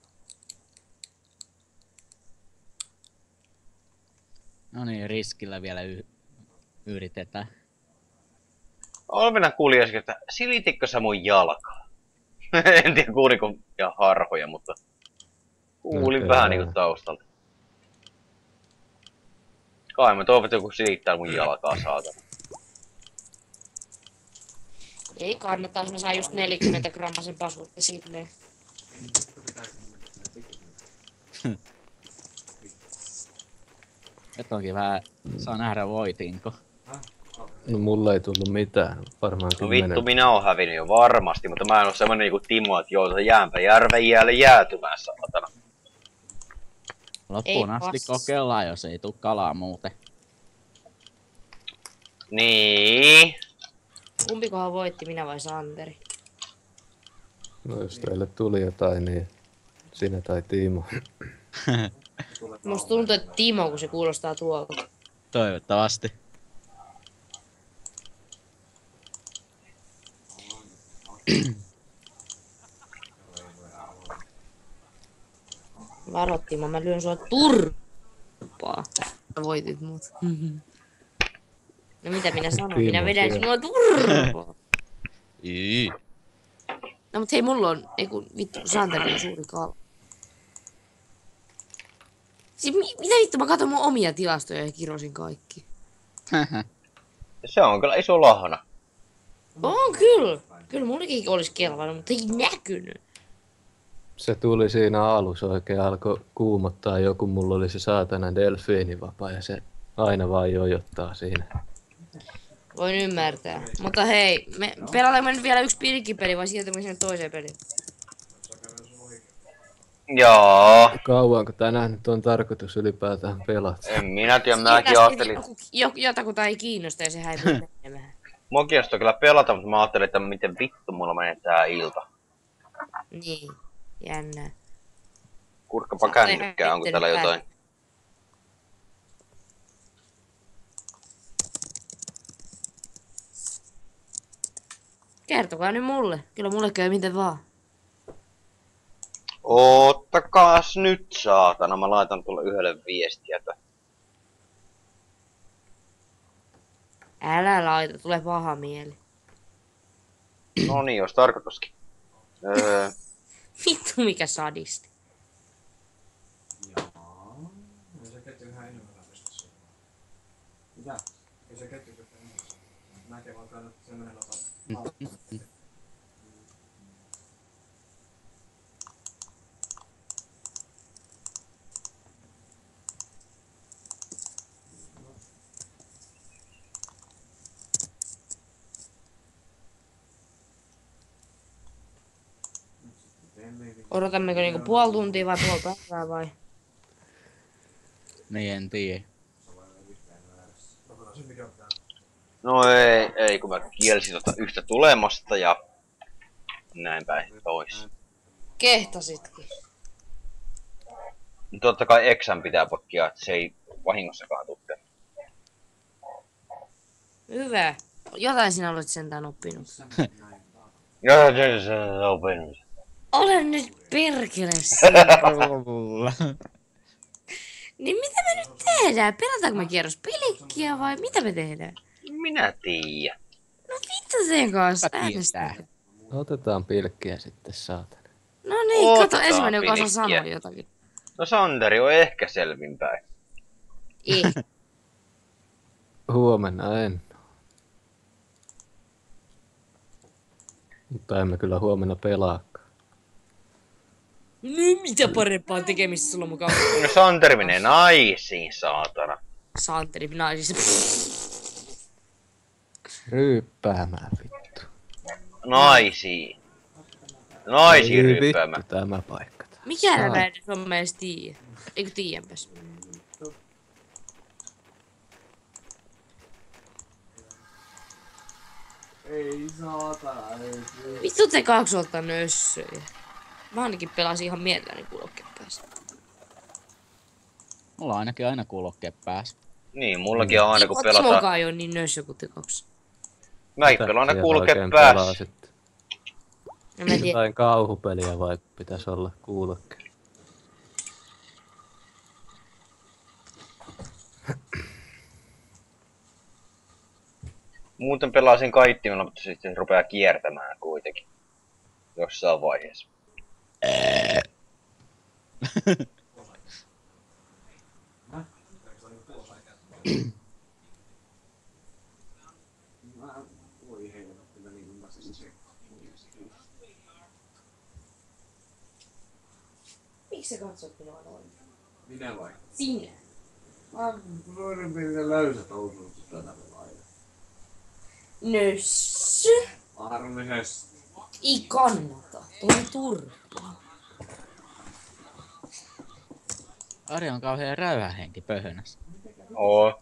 No niin, riskillä vielä yritetään. Olvina kuuli äsken, että silititkö sä mun jalkaa? En tiedä kuuliko ja harhoja, mutta kuulin Okei. vähän niinku taustalta. Kai mä toivon, että joku silittää mun jalkaa, saatana. Ei kannata, jos mä saan just 40 grammasen pasuutta silleen. Nyt onkin vähän, saa nähdä voitinko. No mulla ei tullut mitään, varmaan No 10. vittu, minä oon hävinnyt jo varmasti, mutta mä en oo semmonen niinku Timo, että joutuu jäänpä järven jäälle jäätymään, saatana. Loppuun Ei asti passi. kokeillaan, jos ei tuu kalaa muuten. Niin. Kumpikohan voitti, minä vai Santeri? No jos teille tuli jotain, niin sinä tai Timo. Musta tuntuu, että Timo, kun se kuulostaa tuolta. Toivottavasti. Varo, Timo, mä lyön sua turpaa. Sä voitit mut. No mitä minä sanon? Minä Timo vedän siellä. sinua turpaa. Ii. No mut hei, mulla on, ei kun vittu, kun Santeri on suuri kala. Siis mitä vittu, mä katson mun omia tilastoja ja kirosin kaikki. Se on kyllä iso lahna. On kyllä. Kyllä mullekin olisi kelvannut, mutta ei näkynyt. Se tuli siinä alussa oikein, alkoi kuumottaa joku, mulla oli se saatana delfiinivapa ja se aina vaan jojottaa siinä. Voin ymmärtää. Mutta hei, me pelaamme nyt vielä yksi pilkkipeli vai siirtymme sinne toiseen peliin? Joo. Kauanko tänään nyt on tarkoitus ylipäätään pelata? En minä tiedä, mäkin ajattelin. Jotakuta ei kiinnosta ja se häipyy menemään. Mua kiinnostaa kyllä pelata, mutta mä ajattelin, että miten vittu mulla menee tää ilta. Niin, jännää. Kurkkapa kännykkää, onko täällä jotain? Kertokaa nyt mulle. Kyllä mulle käy miten vaan. Oottakaas nyt, saatana. Mä laitan tuolle yhdelle viestiä. Älä laita, tulee paha mieli. No niin, jos tarkoituskin. Vittu mikä sadisti. Jaa. Ei se ketju yhä enemmän läpistä sua. Mitä? Ei se ketju yhä enemmän. Näkee vaan kannat semmonen lapa. Odotammeko niinku puoli tuntia vai puoli päivää vai? Niin en tiedä. No ei, kun mä kielsin yhtä tulemasta ja näin päin pois. Kehtasitkin. Totta kai Exan pitää potkia, että se ei vahingossakaan tukke. Hyvä. Jotain sinä olet sentään oppinut. Ja se openus. Olen nyt perkeleessä. Niin mitä me nyt tehdään? Pelataanko me kierros pelikkiä vai mitä me tehdään? Minä tiedän. No vittu sen kanssa Kuka äänestää. tietää? Otetaan pilkkiä sitten, saatana. No niin, kato Otetaan ensimmäinen, joka osaa pilkkiä. sanoa jotakin. No Santeri on ehkä selvinpäin. Ei. Huomenna en. Mutta emme kyllä huomenna pelaakaan. No mitä parempaa tekemistä sulla mukaan? No Santeri menee naisiin, saatana. Santeri naisissa. Ryyppäämään vittu. Naisiin. Naisiin Ei ryyppäämään. vittu tämä paikka. Mikä Saa. mä edes on meistä tiiä? Eikö tiiänpäs? Ei saatana, ei. Vittu te kaksi olta nössöjä. Mä ainakin pelasin ihan mielelläni kuulokkeen päässä. Mulla on ainakin aina kuulokkeet päässä. Niin, mullakin on aina kun pelataan. Timokaan ei oo niin nössö kuin te kaksi. Mäkin pelaan aina kuulokkeet oikein pelaa päässä. sitten? Ja mä tiedän. Jotain kauhupeliä vai pitäis olla kuulokke? Muuten pelasin kaittimella, mutta sitten se rupeaa kiertämään kuitenkin. Jossain vaiheessa. Voi helvetti, mä niin ymmärsin se. Miksi sä katsot minua noin? Minä vai? Sinä. Mä oon suurin piirtein löysät housut tätä aina. Nössö? Harmisesti. Ei kannata. Toi turpaa. Ari on kauhean räyhähenki pöhönässä. Oo.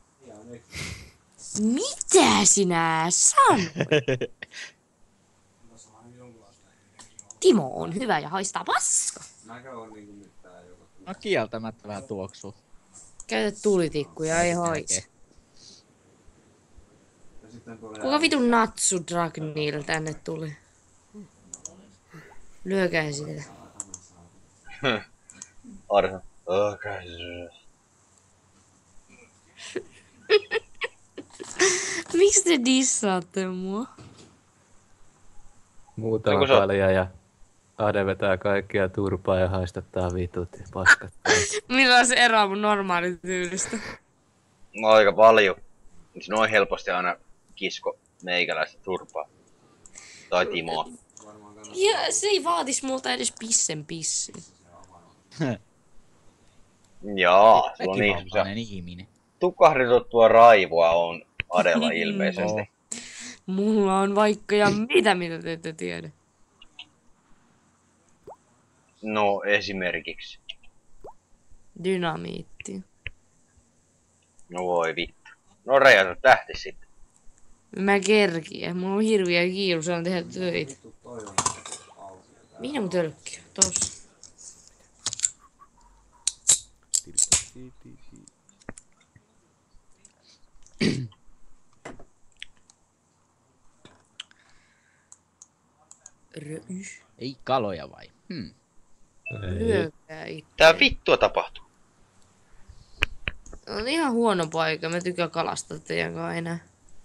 Mitä sinä sanoit? Timo on hyvä ja haistaa paska. Mäkö on niinku nyt tää joka... No kieltämättä vähän tuoksuu. Käytä tulitikkuja, ei haise. Ja sitten tulee... Kuka vitun Natsu Dragnil tänne tuli? Lyökää sitä. Arsa. Okay. Miksi te dissaatte mua? Muutama Onko se- palja ja Ade vetää kaikkia turpaa ja haistattaa vitut ja paskat. Millä on se ero mun normaalityylistä? No aika paljon. Se noin helposti aina kisko meikäläistä turpaa. Tai Timoa. Ja se ei vaatis multa edes pissin. Jaa, sulla on niin Väkivaltainen ihminen. tukahduttua raivoa on Adella ilmeisesti. Mulla on vaikka ja mitä te ette tiedä. No esimerkiksi. Dynamiitti. No voi vittu. No räjätä tähti sitten. Mä kerkiä. Mulla on hirviä kiiru, saan tehdä töitä. Mihin mun tölkki? Tossa. Ei kaloja vai? Lyökää itse. Tää vittua tapahtuu. On ihan huono paikka. Mä tykkään kalastaa teidän kanssa enää.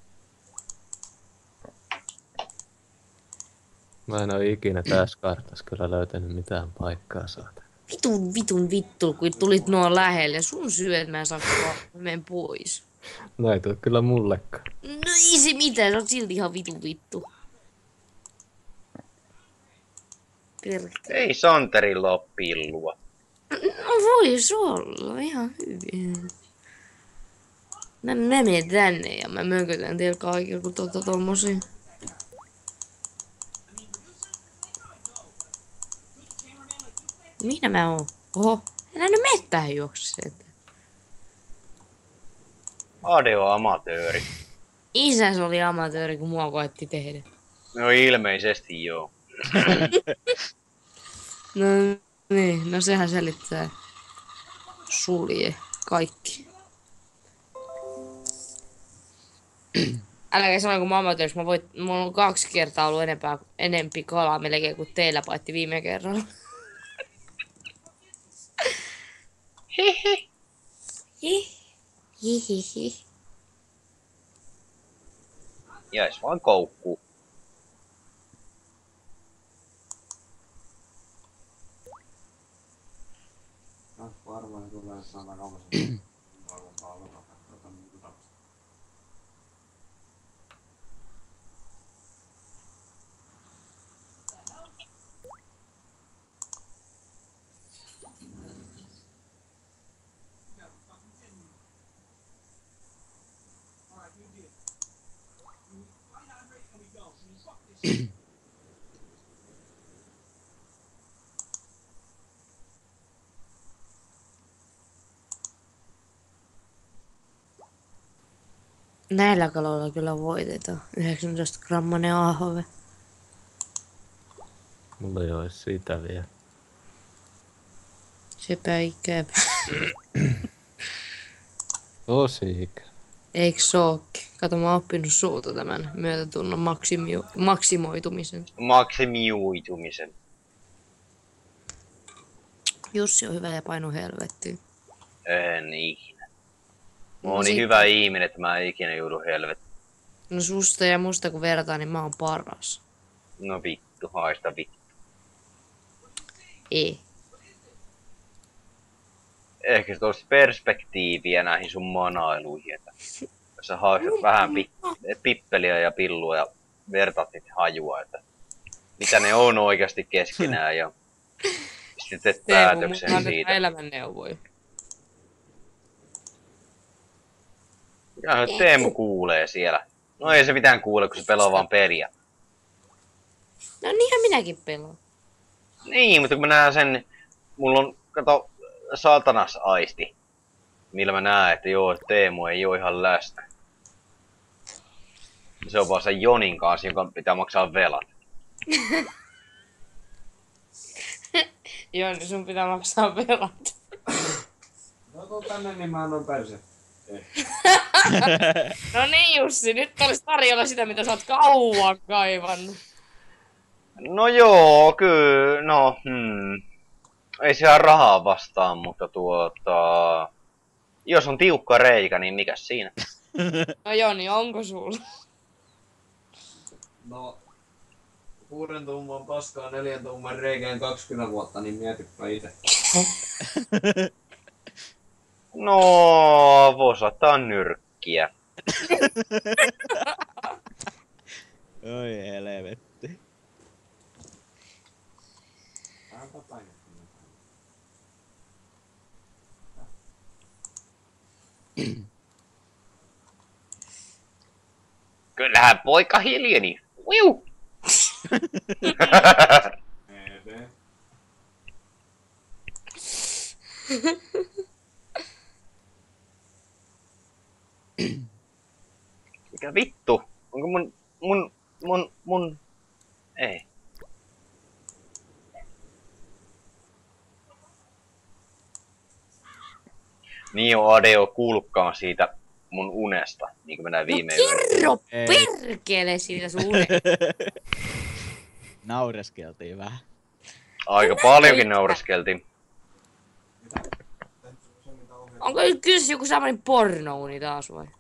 Mä en oo ikinä tässä kartassa kyllä löytänyt mitään paikkaa saada. Vittu, kun tulit noin lähelle. Sun syy, että mä en saa mä menen pois. No ei tuu kyllä mullekaan. No ei se mitään, sä oot silti ihan vittu. Perkele. Ei Santerilla oo pillua. No vois olla ihan hyvin. Mä menen tänne ja mä mökötän teillä kaikilla kun tommosia. Minä mä oon? Oho, enää ne mettään juokse. Ade on amatööri. Isä se oli amatööri kun mua koetti tehdä. No ilmeisesti joo. No niin, no sehän selittää sulje kaikki. Äläkä sano kun mä amatööris, mulla on 2 kertaa ollut enempi kalaa melkein kuin teillä paitsi viime kerralla. Hihihi. Jäis vaan koukkuu. Varmaan tulee saada kauan. Näillä kaloilla kyllä voitetaan. 19 grammanen ahve. Mulla ei ole sitä vielä. Sepä ikävä. Tosi ikä. Eiks sookin? Kato, mä oon oppinut sulta tämän myötätunnon maksimoitumisen. Maksimiuitumisen. Jussi on hyvä ja painu helvettiin. En ikinä. Mä oon sit- niin hyvä ihminen, että mä en ikinä joudu helvettiin. No susta ja musta kun vertaan, niin mä oon paras. No vittu, haista vittu. Ei. Ehkä se olisi perspektiiviä näihin sun manailuihin, että jos sä haistat vähän pippeliä ja pillua ja vertaat niitä hajua, että mitä ne on oikeasti keskenään ja sitten teet päätöksen siitä. Elämänneuvoja. Ja Teemu kuulee siellä. No ei se mitään kuule, kun se pelaa vaan peliä. No niinhän minäkin pelaan. Niin, mutta kun mä näen sen, mulla on, kato, satanas aisti, millä mä näen, että joo, Teemu ei oo ihan läsnä. Se on vaan sen Jonin kanssa, jonka pitää maksaa velat. Joo, niin sun pitää maksaa velat. No tuu tänne, niin mä annan perse. No niin Jussi, nyt olisi tarjolla sitä, mitä sä oot kauan kaivannut. No joo, kyllä, no, ei siellä rahaa vastaan, mutta jos on tiukka reikä, niin mikäs siinä? No joo, niin onko sulla? No, 6 tuuman paskaa 4 tuuman reikään 20 vuotta, niin mietipä itse. No, vois laittaa nyrkkiä. Oi helvetti. Täältä päin. Kyllähän poika hiljeni. Uiu! Ede. Mikä vittu? Onko mun... Ei. Niin on Adeo kuullutkaan siitä mun unesta, niin kuin mä näin viime No yönä. kerro Ei. perkele siitä sun unesta. Naureskeltiin vähän. Aika paljonkin naureskeltiin. Onko kyseessä joku samainen pornouni taas vai?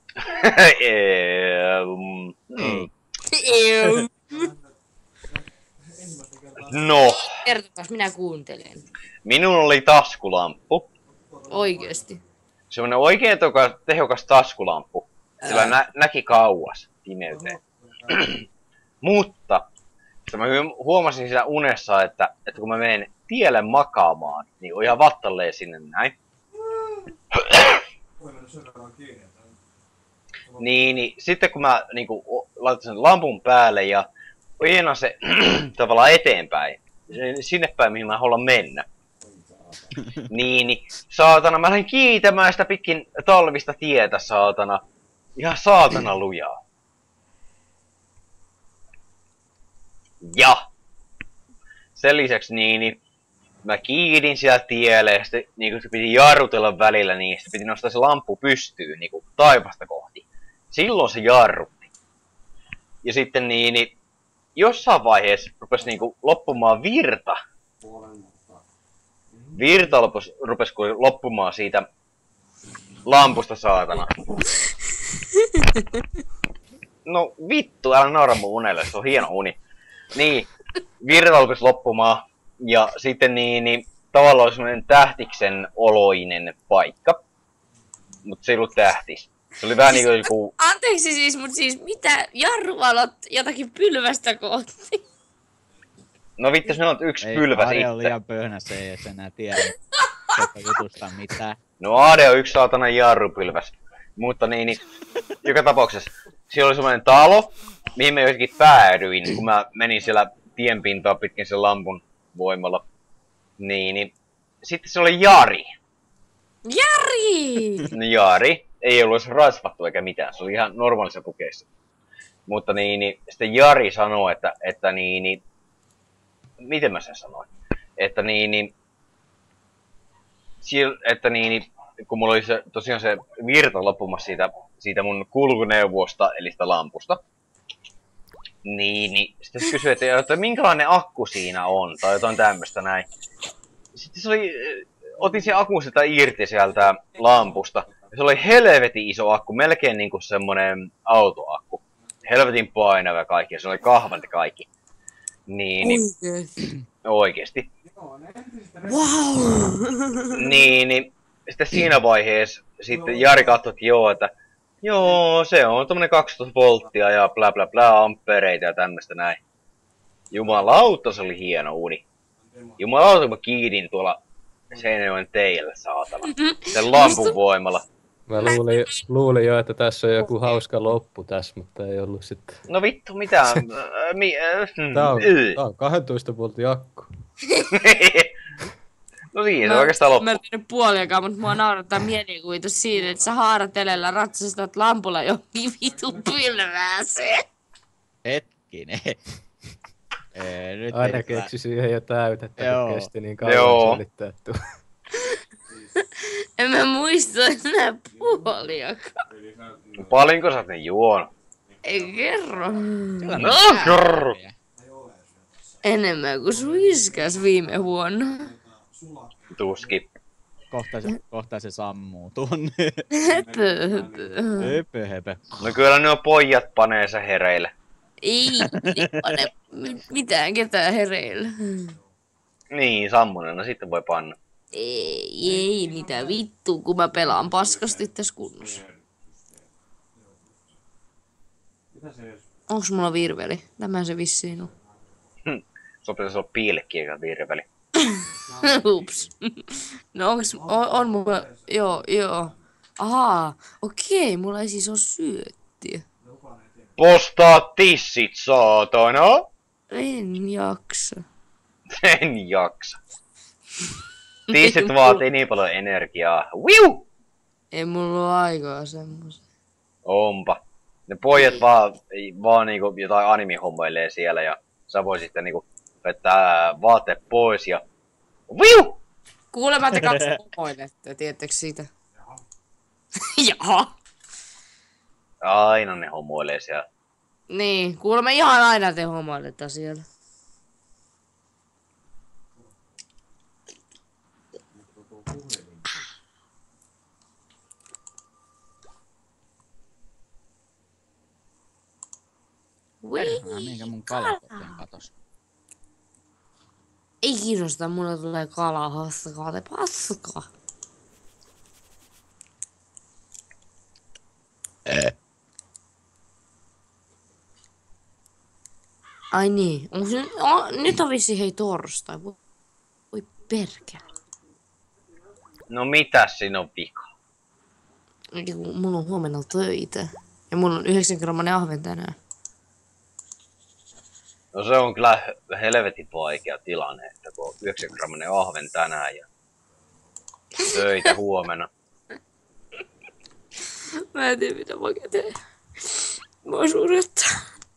No, Kertokas, minä kuuntelen. minun oli taskulamppu. Oikeesti. Semmonen oikein tehokas taskulamppu. Sillä näki kauas pimeyteen. Mutta mä huomasin siinä unessa, että kun mä menen tielle makaamaan, niin on ihan vattalleen sinne näin. Niin, sitten kun mä niinku laitan sen lampun päälle ja ojennan se tavallaan eteenpäin, sinne päin mihin mä haluan mennä. Niin, saatana, mä lähdin kiitämään sitä pitkin talvista tietä, saatana. Ihan saatana lujaa. Ja sen lisäksi niin mä kiidin siellä tielle ja sitten niin se piti jarrutella välillä, niin sitten piti nostaa se lamppu pystyyn niin taivasta kohti. Silloin se jarrutti. Ja sitten niin jossain vaiheessa rupesi niin loppumaan virta. Virta rupesi loppumaan siitä lampusta, saatana. No vittu, älä naura mun unelle, se on hieno uni. Niin, virta rupesi loppumaan. Ja sitten niin tavallaan oli semmonen tähtiksen oloinen paikka. Mut se ei ollut tähtis. Se oli vähän niinku joku... Anteeksi siis, mut siis mitä? Jarruvalot jotakin pylvästä kohti. No vittu, sinä olet yksi Ei, pylväs Ari on itse. liian pöhnä, se ei edes enää tiedä koko jutusta mitään. No Ade on yksi saatana jarrupylväs. Mutta niin, joka tapauksessa. siellä oli semmoinen talo, mihin mä jotenkin päädyin, kun mä menin siellä tienpintaa pitkin sen lampun voimalla. Niin. Sitten se oli Jari. Jari! No Jari ei ollut edes rasvattu eikä mitään, se oli ihan normaalissa pukeissa. Mutta sitten Jari sanoi, että miten mä sen sanoin? Että kun mulla oli tosiaan se virta loppumassa siitä mun kulkuneuvosta, eli sitä lampusta. Sitten se kysyi, että minkälainen akku siinä on, tai jotain tämmöstä näin. Sitten se oli, otin sen akun sieltä irti sieltä lampusta. Ja se oli helvetin iso akku, melkein niinku semmonen autoakku. Helvetin painava ja kaikki, ja se oli kahvanti kaikki. Oikeesti. Wow! Sitten siinä vaiheessa sitten Jari katsoi, että joo, se on tommonen 12 volttia ja bla bla bla ampereita ja tämmöstä näin. Jumalauta, se oli hieno uni. Jumalauta, kun mä kiidin tuolla Seinäjoen teillä, saatana. Sen lampun voimalla. Mä luulin jo, että tässä on joku hauska loppu tässä, mutta ei ollut sitten. No vittu, mitä? Tää on 12 voltin akku. No siinä, se oikeastaan loppu. Mä en tiedä puoliakaan, mutta mua naurattaa mielikuvitus siitä, että sä haaratelella ratsastat lampulla johonkin vitun pylvääseen. Hetkinen. Nyt Aina keksi siihen jo täytettä, kun kesti niin kauan selittää tuo. En mä muista enää puoliakaan. Paljonko sä oot ne juonut? Ei kerro. No kerro! Enemmän kuin suiskas viime vuonna. Tuski. Kohta se sammuu tuonne. Höpö. No kyllä nuo pojat panee se hereille. Ei pane mitään ketään hereillä. Niin, sammunena sitten voi panna. Ei mitä vittu, kun mä pelaan paskasti tässä kunnossa. Onks mulla virveli? Tämä se vissiin on. Se pitäisi olla piilekki eikä virveli. Ups. No on mulla, joo. Ahaa, okei, mulla ei siis oo syöttiä. Postaa tissit, saatana! En jaksa. En jaksa. Tissit vaatii niin paljon energiaa. Wiu! Ei mulla oo aikaa semmosen. Onpa. Ne pojat vaan niinku jotain anime-hommailee siellä ja sä voit sitten niinku vetää vaatteet pois ja viu! Kuulemma te kaksi homoilette, tiedättekö siitä? Jaha. Aina ne homoilee siellä. Niin, kuulemma ihan aina te homoilette siellä. Minkä mun kalakoteen katos. Ei kiinnosta, mulla tulee kalaa hassakaa, te paskaa. Ai niin, onko se, nyt on vissi hei torstai, voi perkele. No mitäs siinä on vika? Mulla on huomenna töitä ja mulla on 9-grammanen ahven tänään. No se on kyllä helvetin vaikea tilanne, että kun on 9-grammanen ahven tänään ja töitä huomenna. Mä en tiedä mitä mä oikein teen. Mua surettaa.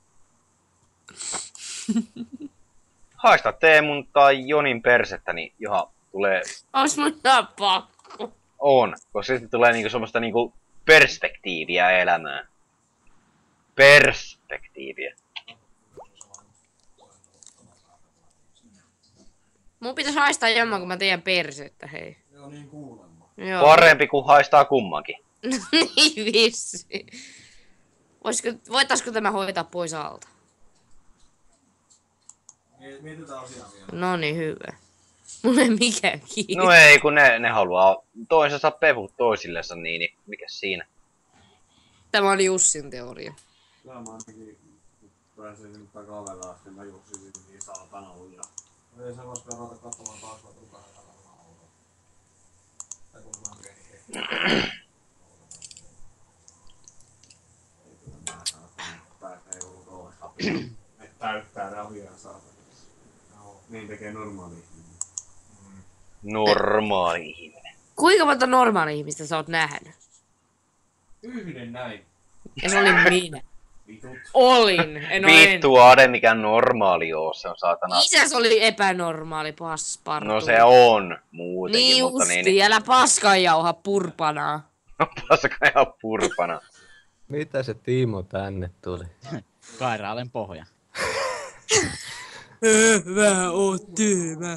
Haista Teemun tai Jonin persettä, niin johan tulee... Onks mun ihan pakko? On, koska sitten tulee niinku semmoista niinku perspektiiviä elämään. Perspektiiviä. Mun pitäis haistaa jomman, kun mä teen persettä, hei. Joo, niin kuulemma. Joo. Parempi kuin haistaa kummankin. Niin vissi. Voitaisko tämä hoitaa pois alta? Mietitään asiaa vielä. No niin, hyvä. Mulla ei mikään kiinni. No ei, kun ne haluaa toisensa pevut toisillensa, niin mikäs siinä? Tämä oli Jussin teoria. Kyllä mä ainakin, kun pääsin nyt takavella asti, mä juoksin niin saatana lujaa. Ei se vois ruveta katsomaan taas, vaan kukaan ei tavallaan autoa. Tai kun mä pieni hehti. Ei kyllä mä saa Et täyttää rahoja saatana. Niin tekee normaali ihminen. Normaali ihminen. Kuinka monta normaali ihmistä sä oot nähnyt? Yhden näin. Ja se olin minä. Vitut. Olin. En oo Vittu Ade, mikä normaali oo, se on saatana. Isäs oli epänormaali paspartu. No se on muutenkin, Niin mutta justi, niin. älä paskan jauha purpanaa. Paska ihan purpana. Mitä se Timo tänne tuli? Kairaalen pohja. Hyvä, oot tyhmä.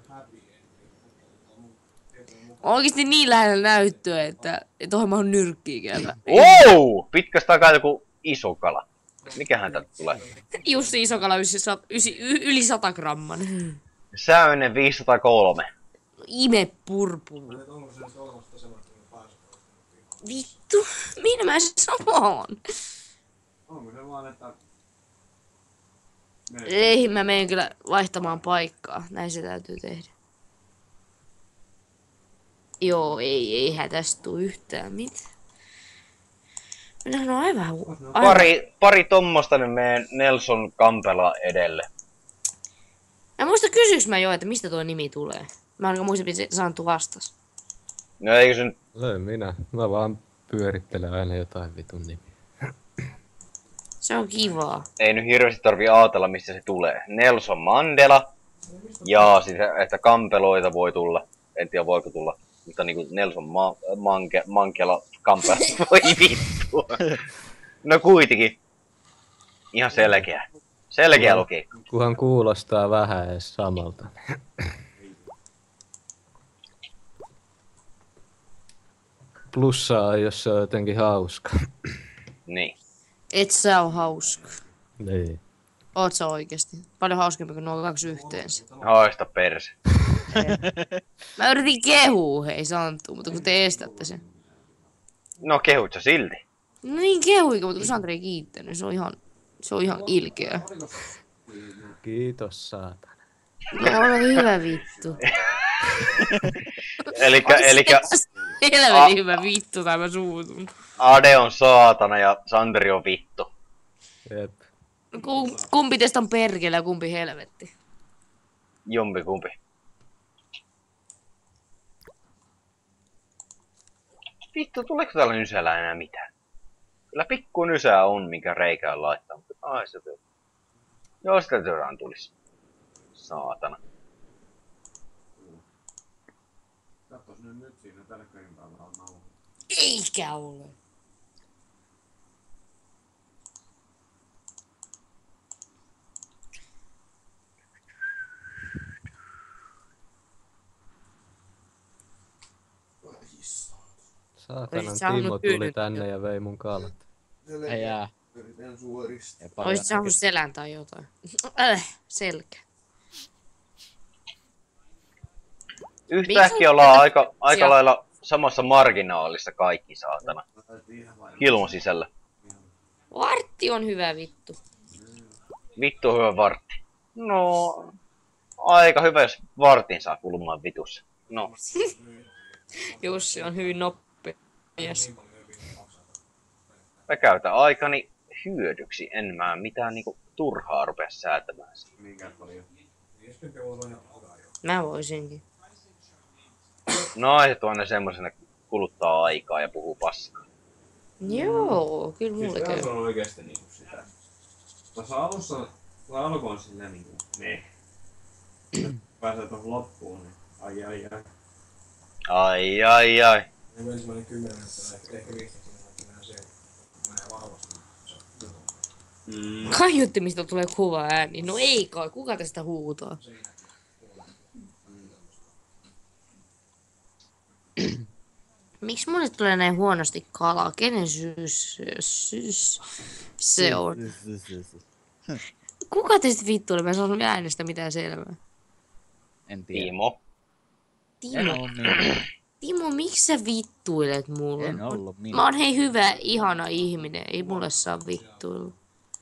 Oikeesti niin lähellä näyttöä, että ohjelma on nyrkkiikävä. Wow! Pitkästä aikaa joku iso kala. Mikähän täältä tulee? Jussi isokala yli 100 gramman. Säynen 503. Ime purpuru. Vittu, minä mä sen samaan. Onko se vaan, että... Ei, mä menen kyllä vaihtamaan paikkaa. Näin se täytyy tehdä. Joo, ei hätästä tuu yhtään mitään. Minähän on aivan... Pari tommosta nyt meen Nelson Kampela edelle. Mä muista kysyks mä jo, että mistä tuo nimi tulee. Mä ainakaan muistin, että Santtu vastas. No eikö se nyt... Löin minä. Mä vaan pyörittelen aina jotain vitun nimiä. Se on kivaa. Ei nyt hirveästi tarvii ajatella mistä se tulee. Nelson Mandela. Ja siis, että kampeloita voi tulla. En tiedä voiko tulla. Mutta niinku Nelson Mankela Kampela. Voi vittu. No kuitenkin. Ihan selkeä. Selkeä logiikka. Kunhan kuulostaa vähän edes samalta. Plussaa, jos se on jotenkin hauska. Niin. Et sä oo hauska. Niin. Oot sä oikeesti? Paljon hauskempi kuin nuo kaksi yhteensä. Haista perse. Mä yritin kehua, hei Santtu, mutta kun te estätte sen. No kehut sä silti. No niin kehuikin, mutta kun Santeri ei kiittänyt, se on ihan ilkeä. Kiitos saatana. No ole hyvä vittu. Elikkä Helvetin hyvä vittu, tai mä suutun. Ade on saatana ja Santeri on vittu. Jep. Kumpi teistä on perkele ja kumpi helvetti? Jompikumpi. Vittu, tuleeko täällä nysellä enää mitään? Kyllä pikku nysää on, minkä reikään laittaa, mutta ai se tulee. Joo, sitä törään tulis. Saatana. Katsos nyt siinä telkkarin päällä on nauha. Eikä ole. Saatanan saanut Timo tuli tyynyt tänne ja vei mun kalat. Ei jää. Yritän suoristaa. Ei paljon Oisit saanut näkyy. selän tai jotain. Selkä. Yhtäkkiä ollaan aika lailla samassa marginaalissa kaikki saatana. Kilmon sisällä. Vartti on hyvä vittu. Vittu on hyvä vartti. No, aika hyvä jos vartin saa kulumaan vitussa. No, Jussi on hyvin nopea mies. mä käytän aikani hyödyksi, en mä mitään niinku turhaa rupea säätämään. Minkä paljon? Mä voisinkin. Naiset on aina semmosena kuluttaa aikaa ja puhuu paskaa. Joo, kyllä Siis mulle tää käy. on oikeesti niinku sitä. Tuossa alussa, kun alku on silleen niinku ne. Pääsee tuohon loppuun, niin ai. Ai. Ensimmäinen 10 minuuttia, ehkä 15 minuuttia mennään se. Menee vahvasti. Kaiuttimista tulee kuva ääni. No ei kai, kuka tästä huutaa? Miksi mulle tulee näin huonosti kalaa? Kenen syys se on? Kuka teistä vittu oli? Mä en saanut äänestä mitään selvää. En tiedä. Timo. En oo minä. Timo, miksi sä vittuilet mulle? En ollut minä. Mä oon hei hyvä, ihana ihminen. Ei mulle saa vittuilla.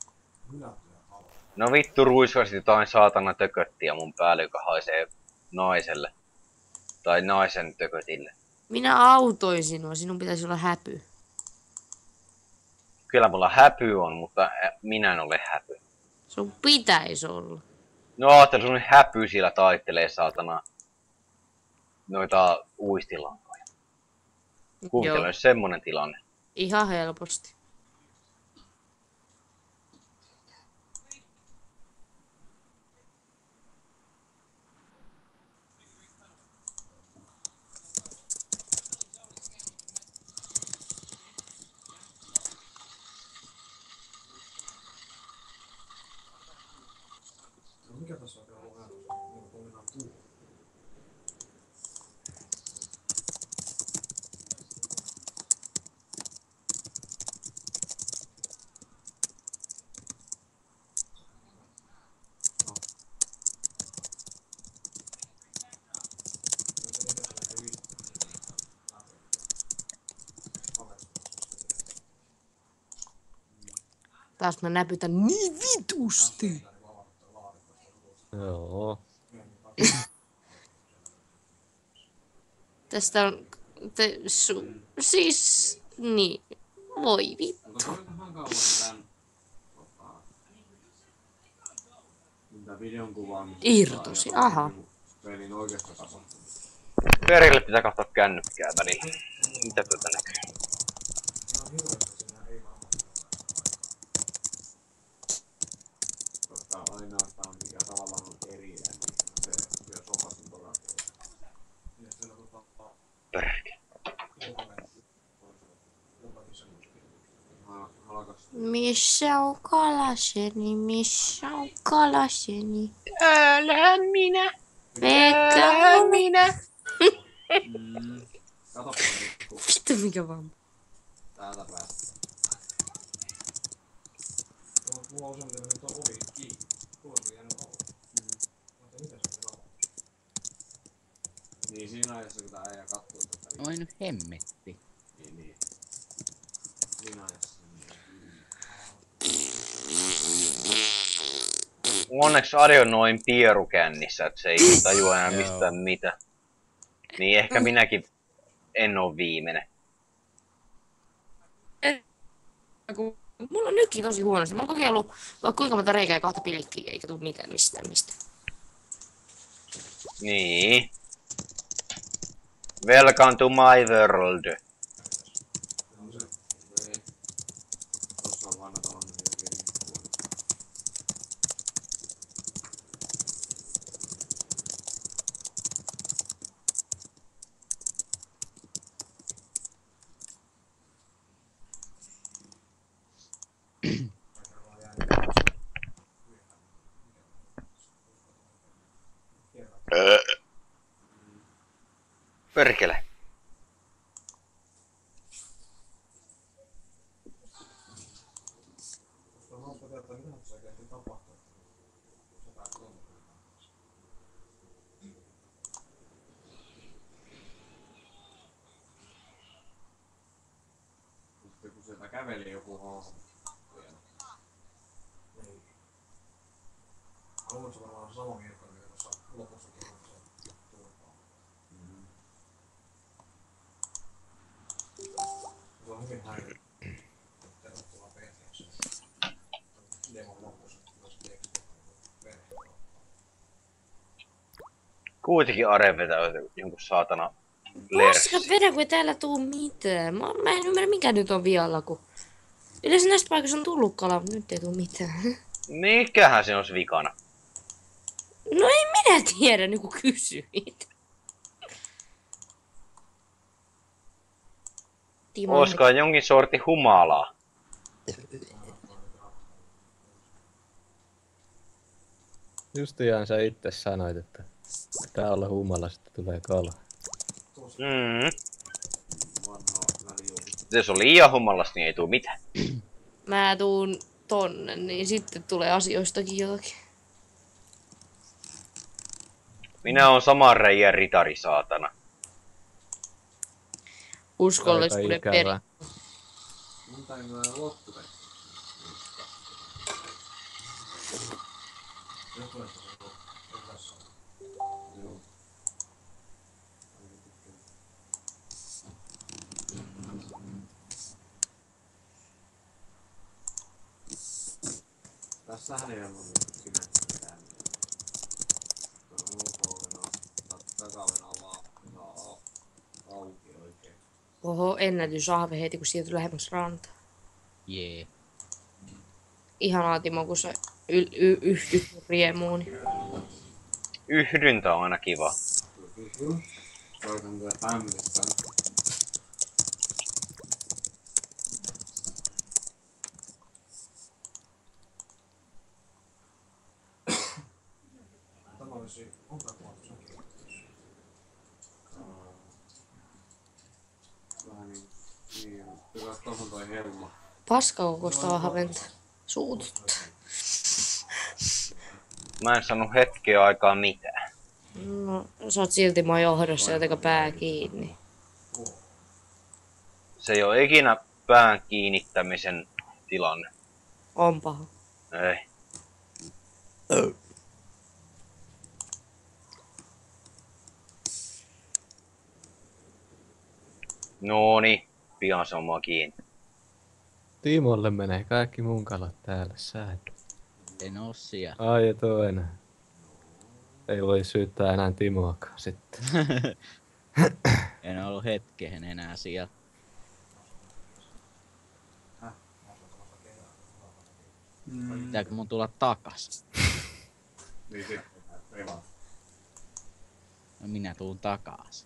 No vittu ruiskasti jotain saatana tököttiä mun päälle, joka haisee naiselle. Tai naisen tökötille. Minä autoin sinua, sinun pitäisi olla häpy. Kyllä mulla häpy on, mutta minä en ole häpy. Sun pitäis olla. No, että sun häpysillä taittelee saatana noita uistilankoja. Kuvittelen, jos semmonen tilanne. Ihan helposti. No mikä tässä on ollut ajatus? Niin toimitaan tuo. Taas mä näpytän niin vitusti. Joo. Tästä on... Siis... Niin. Voi vittu. Mutta kuinkahan kauan tän... Mitä videon kuvaan... Irtosi, aha. Pelin oikeasta tapahtumasta. Perille pitää katsoa kännykkää välillä. Mitä tätä näkyy? Koska ainoastaan mikä tavallaan on eri, niin se, jos omasin torakeita. Perkele. Missä on kalaseni? Missä on kalaseni? Täällä minä. Pekka minä. Katoppa nyt, Vittu mikä vamma. täältä päästä. Mulla on useimmiten nyt on ovi kiinni. Tuo on jäänyt auki. Mutta mitä se on auki? Niin siinä ajassa kun tää äijä kattoo tätä. Oi nyt hemmetti. Niin. Siinä ajassa. Onneksi Ari on noin pierukännissä, että se ei tajua enää mistään mitä. Niin ehkä minäkin en oo viimeinen. Mulla on nytkin tosi huonosti. Mä oon kokeillut vaikka kuinka monta reikää ja kahta pilkkiä, eikä tuu mitään mistään. Niin. Welcome to my world. Tossa on vanha talon Perkele. on hauska tietää, mitä tässä oikeasti tapahtuu. Se pääsee sitten kun sieltä käveli joku haamu. Niin. Haluatko varmaan sama mirkka, mikä tuossa lopussakin on se turpaa. Se on hyvin häiriö. Tervetuloa PTS:ään. Demon lopussa myös teksti. Kuitenkin Are vetää jonkun saatana Paska lersi. perä, kun ei täällä tuu mitään. Mä en ymmärrä mikä nyt on vialla, kun... Yleensä näistä paikoista on tullut kala, mutta nyt ei tuu mitään. Mikähän se olisi vikana? No ei minä tiedä, niin kuin kysyit. Timo, Olisikohan jonkin sorti humalaa? Justiaan sä itse sanoit, että pitää olla humala, sitten tulee kala. Jos on liian humalasta, niin ei tuu mitään. mä tuun tonne, niin sitten tulee asioistakin jotakin. Minä oon saman reijän ritari, saatana. Uskollisuuden Aika peri. ikävää. Mun päivää loppuun. Tässä Tässähän ei ollut sinä mitään. Takavena vaan auki oikein. Oho, ennätysahve heti kun siirtyi lähemmäs rantaa. Jee. Ihanaa Timo, kun sä yhtyt riemuun. Yhdyntä on aina kiva. Koitan tätä pämmistä. Tämä olisi onkakuotuisen. Vähän niin, pitäis tohon toi helma. Paskakokoista ahventa. Suututtaa. Mä en sano hetkeä aikaa mitään. No, sä oot silti mua johdossa, jotenka pää kiinni. Se ei ole ikinä pään kiinnittämisen tilanne. On paha. Ei. Nooni, pian se on mua kiinni. Timolle menee kaikki mun kalat täällä säädä. En oo siellä. Ai ja toinen. Ei voi syyttää enää Timoakaan sitten. En ollut hetkeen enää siellä. Pitääkö mun tulla takas? Niin se, ei vaan. No minä tuun takas.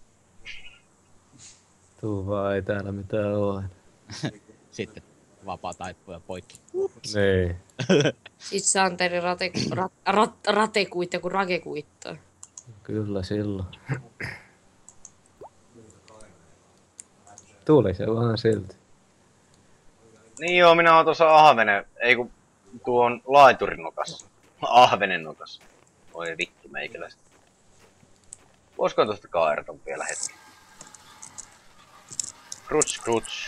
Tuu vaan, ei täällä mitään oo. Sitten vapaa taippuja poikki. Niin. Sit Santeri ratekuitta kuin rakekuittaa. Kyllä silloin. Tuli se vaan silti. Niin joo, minä oon tuossa ahvenen, ei kun tuon laiturin nokassa. Ahvenen nokassa. Oi vittu meikäläistä. Voisiko tuosta kaerata vielä hetki? Kruts.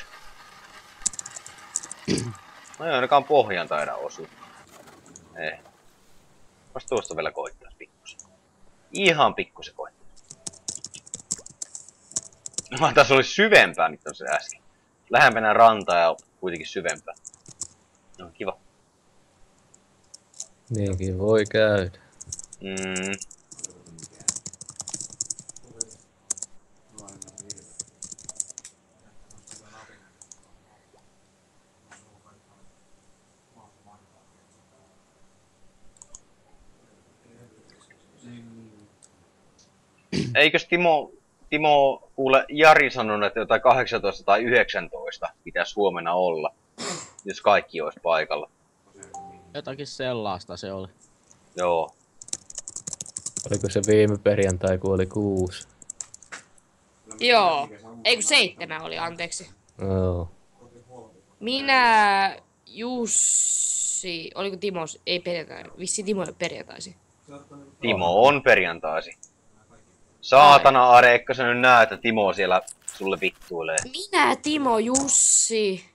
No ei ainakaan pohjaan taida osua. Ei. Vas tuosta vielä koittais pikkusen. Ihan pikkusen koittais. No tässä oli syvempää nyt on se äsken. Lähempänä rantaa ja kuitenkin syvempää. No kiva. Niinkin voi käydä. Eikös Timo kuule Jari sanonut, että jotain 18 tai 19 pitäisi huomenna olla, jos kaikki olisi paikalla. Jotakin sellaista se oli. Joo. Oliko se viime perjantai, kun oli 6? Joo. Ei kun 7 oli, anteeksi. Joo. Minä, Jussi, oliko Timo, ei perjantai, vissi Timo ei perjantaisin. Timo on perjantaisi. Saatana Areekka, sä nyt näet, että Timo siellä sulle vittuilee. Minä, Timo, Jussi,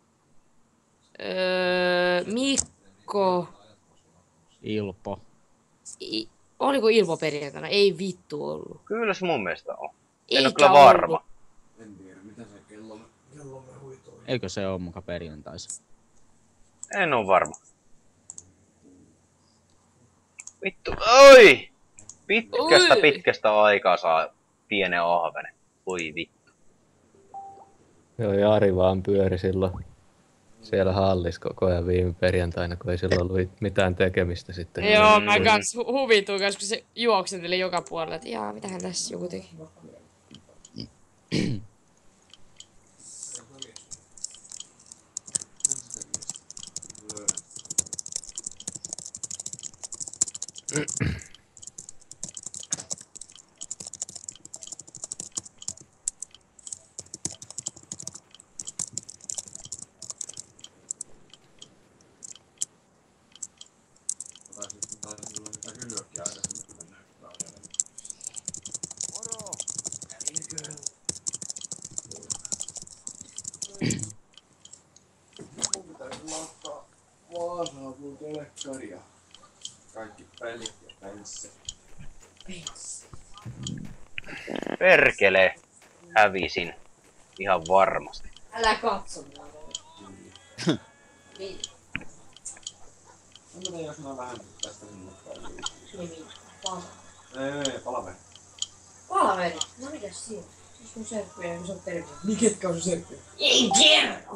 Mikko, Ilpo. oliko Ilpo perjantaina? Ei vittu ollut. Kyllä se mun mielestä on. En Eikä ole kyllä ollut. varma. En tiedä, mitä se kellomme huitoi. Eikö se oo muka perjantaisi? En oo varma. Vittu, oi! Pitkästä aikaa saa pienen ahvenen. Voi vittu. Joo, Jari vaan pyöri silloin siellä hallis koko ajan viime perjantaina, kun ei sillä ollut mitään tekemistä sitten. Joo, mä kans huvituin kans, kun se juoksenteli joka puolella, että jaa, mitähän tässä joku teki. Vaasaa mun telekkari ja kaikki pelit ja penssit. Perkele. Hävisin. Ihan varmasti. Älä katso. En mä tiedä, jos mä vähän tästä sinne. Nimi. Pala. Ei, palave. Palaveri. No mitäs siinä? Se on sun serkkuja, kun sä oot terve. Niin ketkä on sun serkkuja? Ei kerro!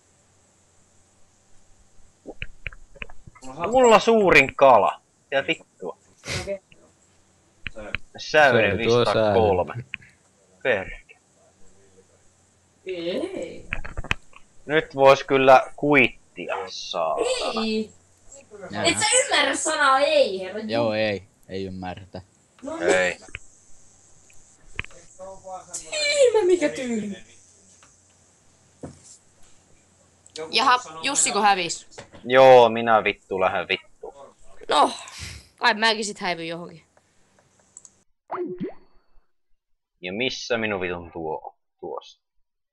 Mulla suurin kala. Ja vittua. Okei. Säyren Se oli tuo 503. Perke. Ei. Nyt vois kyllä kuittia saatana. Ei. Jaa. Et sä ymmärrä sanaa ei, herra. Joo, ei ymmärretä. No Ei. ei mä mikä tyyli. Jaha, Jussiko hävis? Joo, minä vittu lähden vittu. No, kai mäkin sit häivyn johonkin. Ja missä minun vitun tuossa?